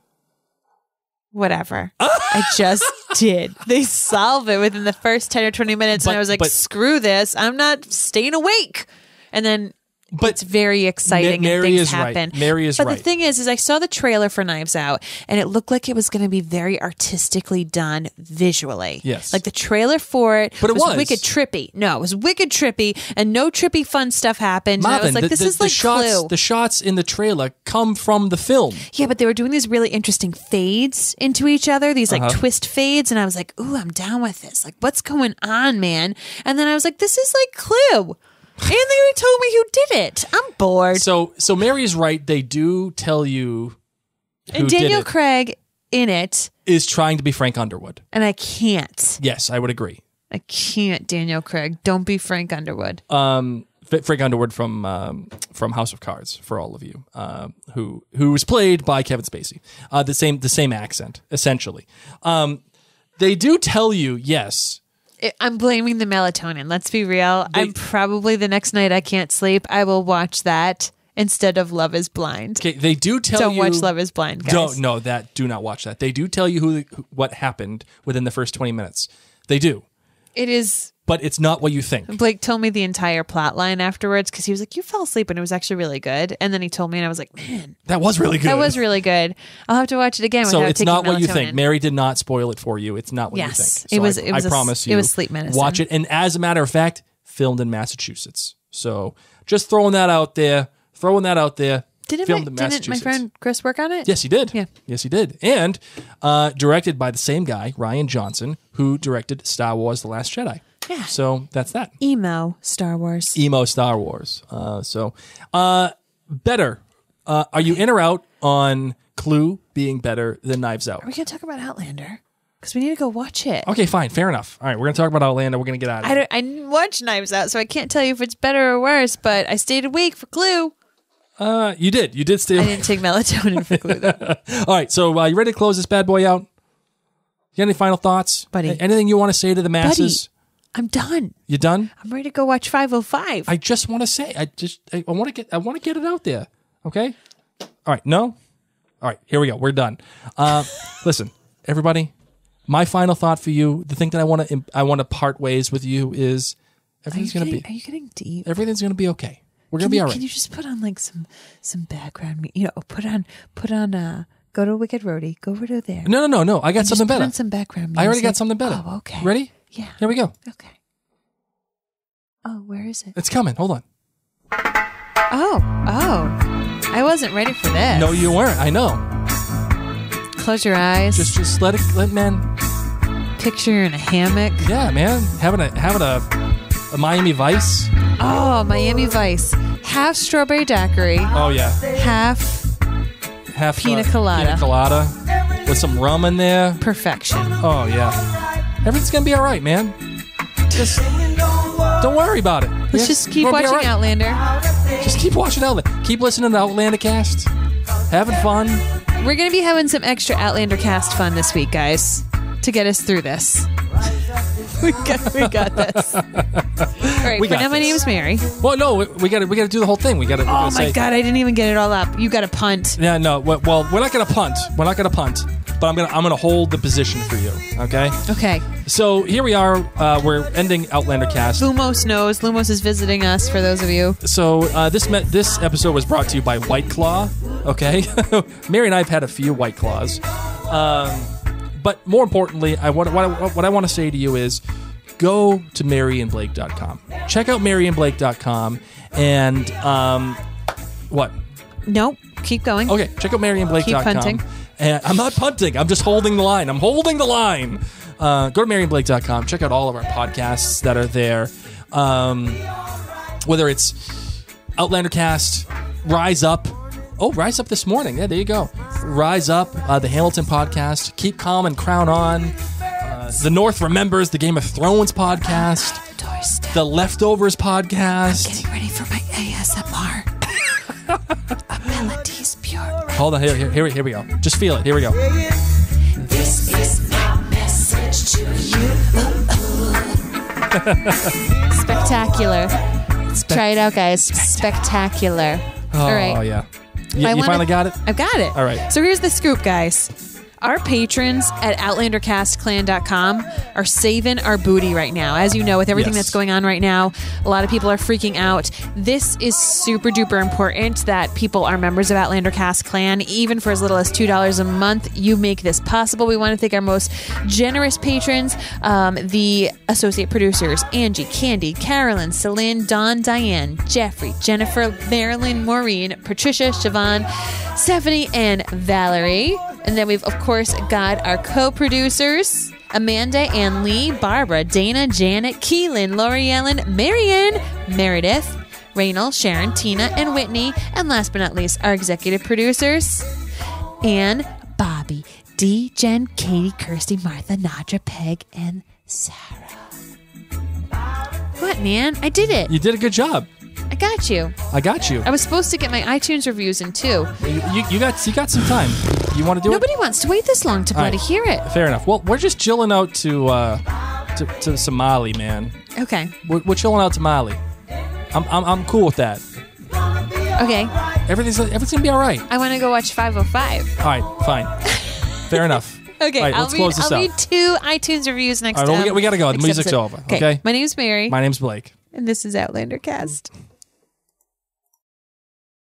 [SPEAKER 1] Whatever. I just did. They solve it within the first 10 or 20 minutes. And I was like, screw this. I'm not staying awake. And then it's very exciting
[SPEAKER 2] Mary
[SPEAKER 1] and things
[SPEAKER 2] is
[SPEAKER 1] happen.
[SPEAKER 2] right. Mary is
[SPEAKER 1] but
[SPEAKER 2] right.
[SPEAKER 1] the thing is I saw the trailer for Knives Out and it looked like it was going to be very artistically done visually.
[SPEAKER 2] Yes.
[SPEAKER 1] Like the trailer for it,
[SPEAKER 2] But it was.
[SPEAKER 1] wicked trippy. No, it was wicked trippy and no trippy fun stuff happened. And I was
[SPEAKER 2] Marvin,
[SPEAKER 1] like, this is
[SPEAKER 2] the
[SPEAKER 1] like
[SPEAKER 2] shots,
[SPEAKER 1] Clue.
[SPEAKER 2] The shots in the trailer come from the film.
[SPEAKER 1] Yeah, but they were doing these really interesting fades into each other, these twist fades, and I was like, ooh, I'm down with this. Like, what's going on, man? And then I was like, this is like Clue. And they already told me who did it. I'm bored.
[SPEAKER 2] So Mary is right. They do tell you who
[SPEAKER 1] And Daniel
[SPEAKER 2] did it
[SPEAKER 1] Craig in it,
[SPEAKER 2] is trying to be Frank Underwood.
[SPEAKER 1] and I can't.
[SPEAKER 2] Yes, I would agree.
[SPEAKER 1] I can't, Daniel Craig. Don't be Frank Underwood.
[SPEAKER 2] Frank Underwood from House of Cards, for all of you, who was played by Kevin Spacey. The same accent, essentially. They do tell you, yes.
[SPEAKER 1] I'm blaming the melatonin. Let's be real. I'm probably the next night I can't sleep, I will watch that instead of Love is Blind.
[SPEAKER 2] Okay, they do tell
[SPEAKER 1] Don't
[SPEAKER 2] you.
[SPEAKER 1] watch Love is Blind, guys.
[SPEAKER 2] Do not watch that. They do tell you what happened within the first 20 minutes. They do.
[SPEAKER 1] It is.
[SPEAKER 2] But it's not what you think.
[SPEAKER 1] Blake told me the entire plot line afterwards because he was like, you fell asleep and it was actually really good. And then he told me and I was like, man,
[SPEAKER 2] That was really good.
[SPEAKER 1] that was really good. I'll have to watch it again
[SPEAKER 2] So
[SPEAKER 1] without
[SPEAKER 2] it's
[SPEAKER 1] taking
[SPEAKER 2] not what you think.
[SPEAKER 1] melatonin.
[SPEAKER 2] Mary did not spoil it for you. It's not what you
[SPEAKER 1] Yes,
[SPEAKER 2] think.
[SPEAKER 1] it was-
[SPEAKER 2] I
[SPEAKER 1] it was
[SPEAKER 2] promise
[SPEAKER 1] it
[SPEAKER 2] you.
[SPEAKER 1] was sleep medicine.
[SPEAKER 2] Watch it. And as a matter of fact, filmed in Massachusetts. So just throwing that out there. Filmed in
[SPEAKER 1] Didn't
[SPEAKER 2] Massachusetts.
[SPEAKER 1] my friend Chris work on it?
[SPEAKER 2] Yes, he did.
[SPEAKER 1] Yeah.
[SPEAKER 2] Yes, he did. And directed by the same guy, Rian Johnson, who directed Star Wars The Last Jedi.
[SPEAKER 1] Yeah.
[SPEAKER 2] So that's that.
[SPEAKER 1] Emo Star Wars.
[SPEAKER 2] Emo Star Wars. Better. Are you in or out on Clue being better than Knives Out?
[SPEAKER 1] Are we going to talk about Outlander? Because we need to go watch it.
[SPEAKER 2] Okay, fine. Fair enough. All right, we're going to talk about Outlander. We're going to get out of it.
[SPEAKER 1] I didn't watch Knives Out, so I can't tell you if it's better or worse, but I stayed awake for Clue.
[SPEAKER 2] You did. You did stay
[SPEAKER 1] I
[SPEAKER 2] awake.
[SPEAKER 1] didn't take melatonin for Clue, though.
[SPEAKER 2] All right, so you ready to close this bad boy out? You got any final thoughts?
[SPEAKER 1] Buddy.
[SPEAKER 2] Anything you want to say to the masses?
[SPEAKER 1] I'm done.
[SPEAKER 2] You done?
[SPEAKER 1] I'm ready to go watch 505.
[SPEAKER 2] I just want to say, I want to get it out there. Okay? All right, no? All right, here we go. We're done. Listen, everybody, my final thought for you, the thing that I want to part ways with you is everything's going to be.
[SPEAKER 1] Are you getting deep?
[SPEAKER 2] Everything's going to be okay. We're going to be all right.
[SPEAKER 1] Can you just put on like some background? Put on. Go to Wicked Roadie. Go over to there.
[SPEAKER 2] No. I got something better.
[SPEAKER 1] Put on some background music.
[SPEAKER 2] I already got something better.
[SPEAKER 1] Oh, okay.
[SPEAKER 2] Ready?
[SPEAKER 1] Yeah.
[SPEAKER 2] Here we go.
[SPEAKER 1] Okay. Oh, where is it?
[SPEAKER 2] It's coming. Hold on.
[SPEAKER 1] Oh. I wasn't ready for this.
[SPEAKER 2] No, you weren't. I know.
[SPEAKER 1] Close your eyes.
[SPEAKER 2] Just let man.
[SPEAKER 1] Picture you're in a hammock.
[SPEAKER 2] Yeah, man. Having a Miami Vice.
[SPEAKER 1] Oh, Miami Vice. Half strawberry daiquiri.
[SPEAKER 2] Oh yeah.
[SPEAKER 1] Half pina colada.
[SPEAKER 2] Pina colada with some rum in there.
[SPEAKER 1] Perfection.
[SPEAKER 2] Oh yeah. Everything's gonna be all right, man. Just don't worry about it.
[SPEAKER 1] Let's just keep watching right. Outlander.
[SPEAKER 2] Just keep watching Outlander. Keep listening to Outlander Cast. Having fun.
[SPEAKER 1] We're gonna be having some extra Outlander Cast fun this week, guys, to get us through this. we got this. All right. For now, my name is Mary.
[SPEAKER 2] Well, no, we got to do the whole thing.
[SPEAKER 1] Oh my God! I didn't even get it all up. You got to punt.
[SPEAKER 2] Yeah, no. Well, we're not gonna punt. But I'm gonna hold the position for you. Okay.
[SPEAKER 1] Okay.
[SPEAKER 2] So here we are. We're ending Outlander Cast.
[SPEAKER 1] Lumos knows. Lumos is visiting us. For those of you.
[SPEAKER 2] So this episode was brought to you by White Claw. Okay. Mary and I have had a few White Claws. But more importantly, what I want to say to you is go to maryandblake.com. Check out maryandblake.com and what?
[SPEAKER 1] Nope. Keep going.
[SPEAKER 2] Okay. Check out maryandblake.com.
[SPEAKER 1] Keep punting.
[SPEAKER 2] And I'm not punting. I'm just holding the line. Go to maryandblake.com. Check out all of our podcasts that are there. Whether it's Outlander Cast, Rise Up. Oh, Rise Up this morning. Yeah, there you go. Rise Up, the Hamilton podcast, Keep Calm and Crown On, The North Remembers, the Game of Thrones podcast, the Leftovers podcast.
[SPEAKER 1] I'm getting ready for my ASMR. Abilities pure.
[SPEAKER 2] Hold on, here we go. Just feel it. Here we go.
[SPEAKER 4] This is my message to you.
[SPEAKER 1] Spectacular. Try it out, guys. Spectacular.
[SPEAKER 2] Oh,
[SPEAKER 1] all right.
[SPEAKER 2] Yeah. You finally got it?
[SPEAKER 1] I've got it.
[SPEAKER 2] All right.
[SPEAKER 1] So here's the scoop, guys. Our patrons at OutlanderCastClan.com are saving our booty right now. As you know, with everything that's going on right now, a lot of people are freaking out. This is super duper important that people are members of Outlander Cast Clan. Even for as little as $2 a month, you make this possible. We want to thank our most generous patrons, the associate producers, Angie, Candy, Carolyn, Celine, Dawn, Diane, Jeffrey, Jennifer, Marilyn, Maureen, Patricia, Siobhan, Stephanie, and Valerie. And then we've, of course, got our co-producers, Amanda, Ann Lee, Barbara, Dana, Janet, Keelan, Lori Ellen, Marianne, Meredith, Raynal, Sharon, Tina, and Whitney. And last but not least, our executive producers, Anne, Bobby, Dee, Jen, Katie, Kirsty, Martha, Nadra, Peg, and Sarah. What, man? I did it.
[SPEAKER 2] You did a good job.
[SPEAKER 1] I got you.
[SPEAKER 2] I
[SPEAKER 1] was supposed to get my iTunes reviews in too.
[SPEAKER 2] You got some time. You want to do it?
[SPEAKER 1] Nobody wants to wait this long to bloody hear it.
[SPEAKER 2] Fair enough. Well, we're just chilling out to Somali, man.
[SPEAKER 1] Okay.
[SPEAKER 2] We're chilling out to Mali. I'm cool with that.
[SPEAKER 1] Okay.
[SPEAKER 2] Everything's gonna be all right.
[SPEAKER 1] I want to go watch 505.
[SPEAKER 2] All right, fine. Fair enough.
[SPEAKER 1] Okay,
[SPEAKER 2] all right, let's close this out.
[SPEAKER 1] I'll read 2 iTunes reviews next time.
[SPEAKER 2] All right, we got to go. The music's over. Okay.
[SPEAKER 1] My name's Mary.
[SPEAKER 2] My name's Blake.
[SPEAKER 1] And this is Outlander Cast.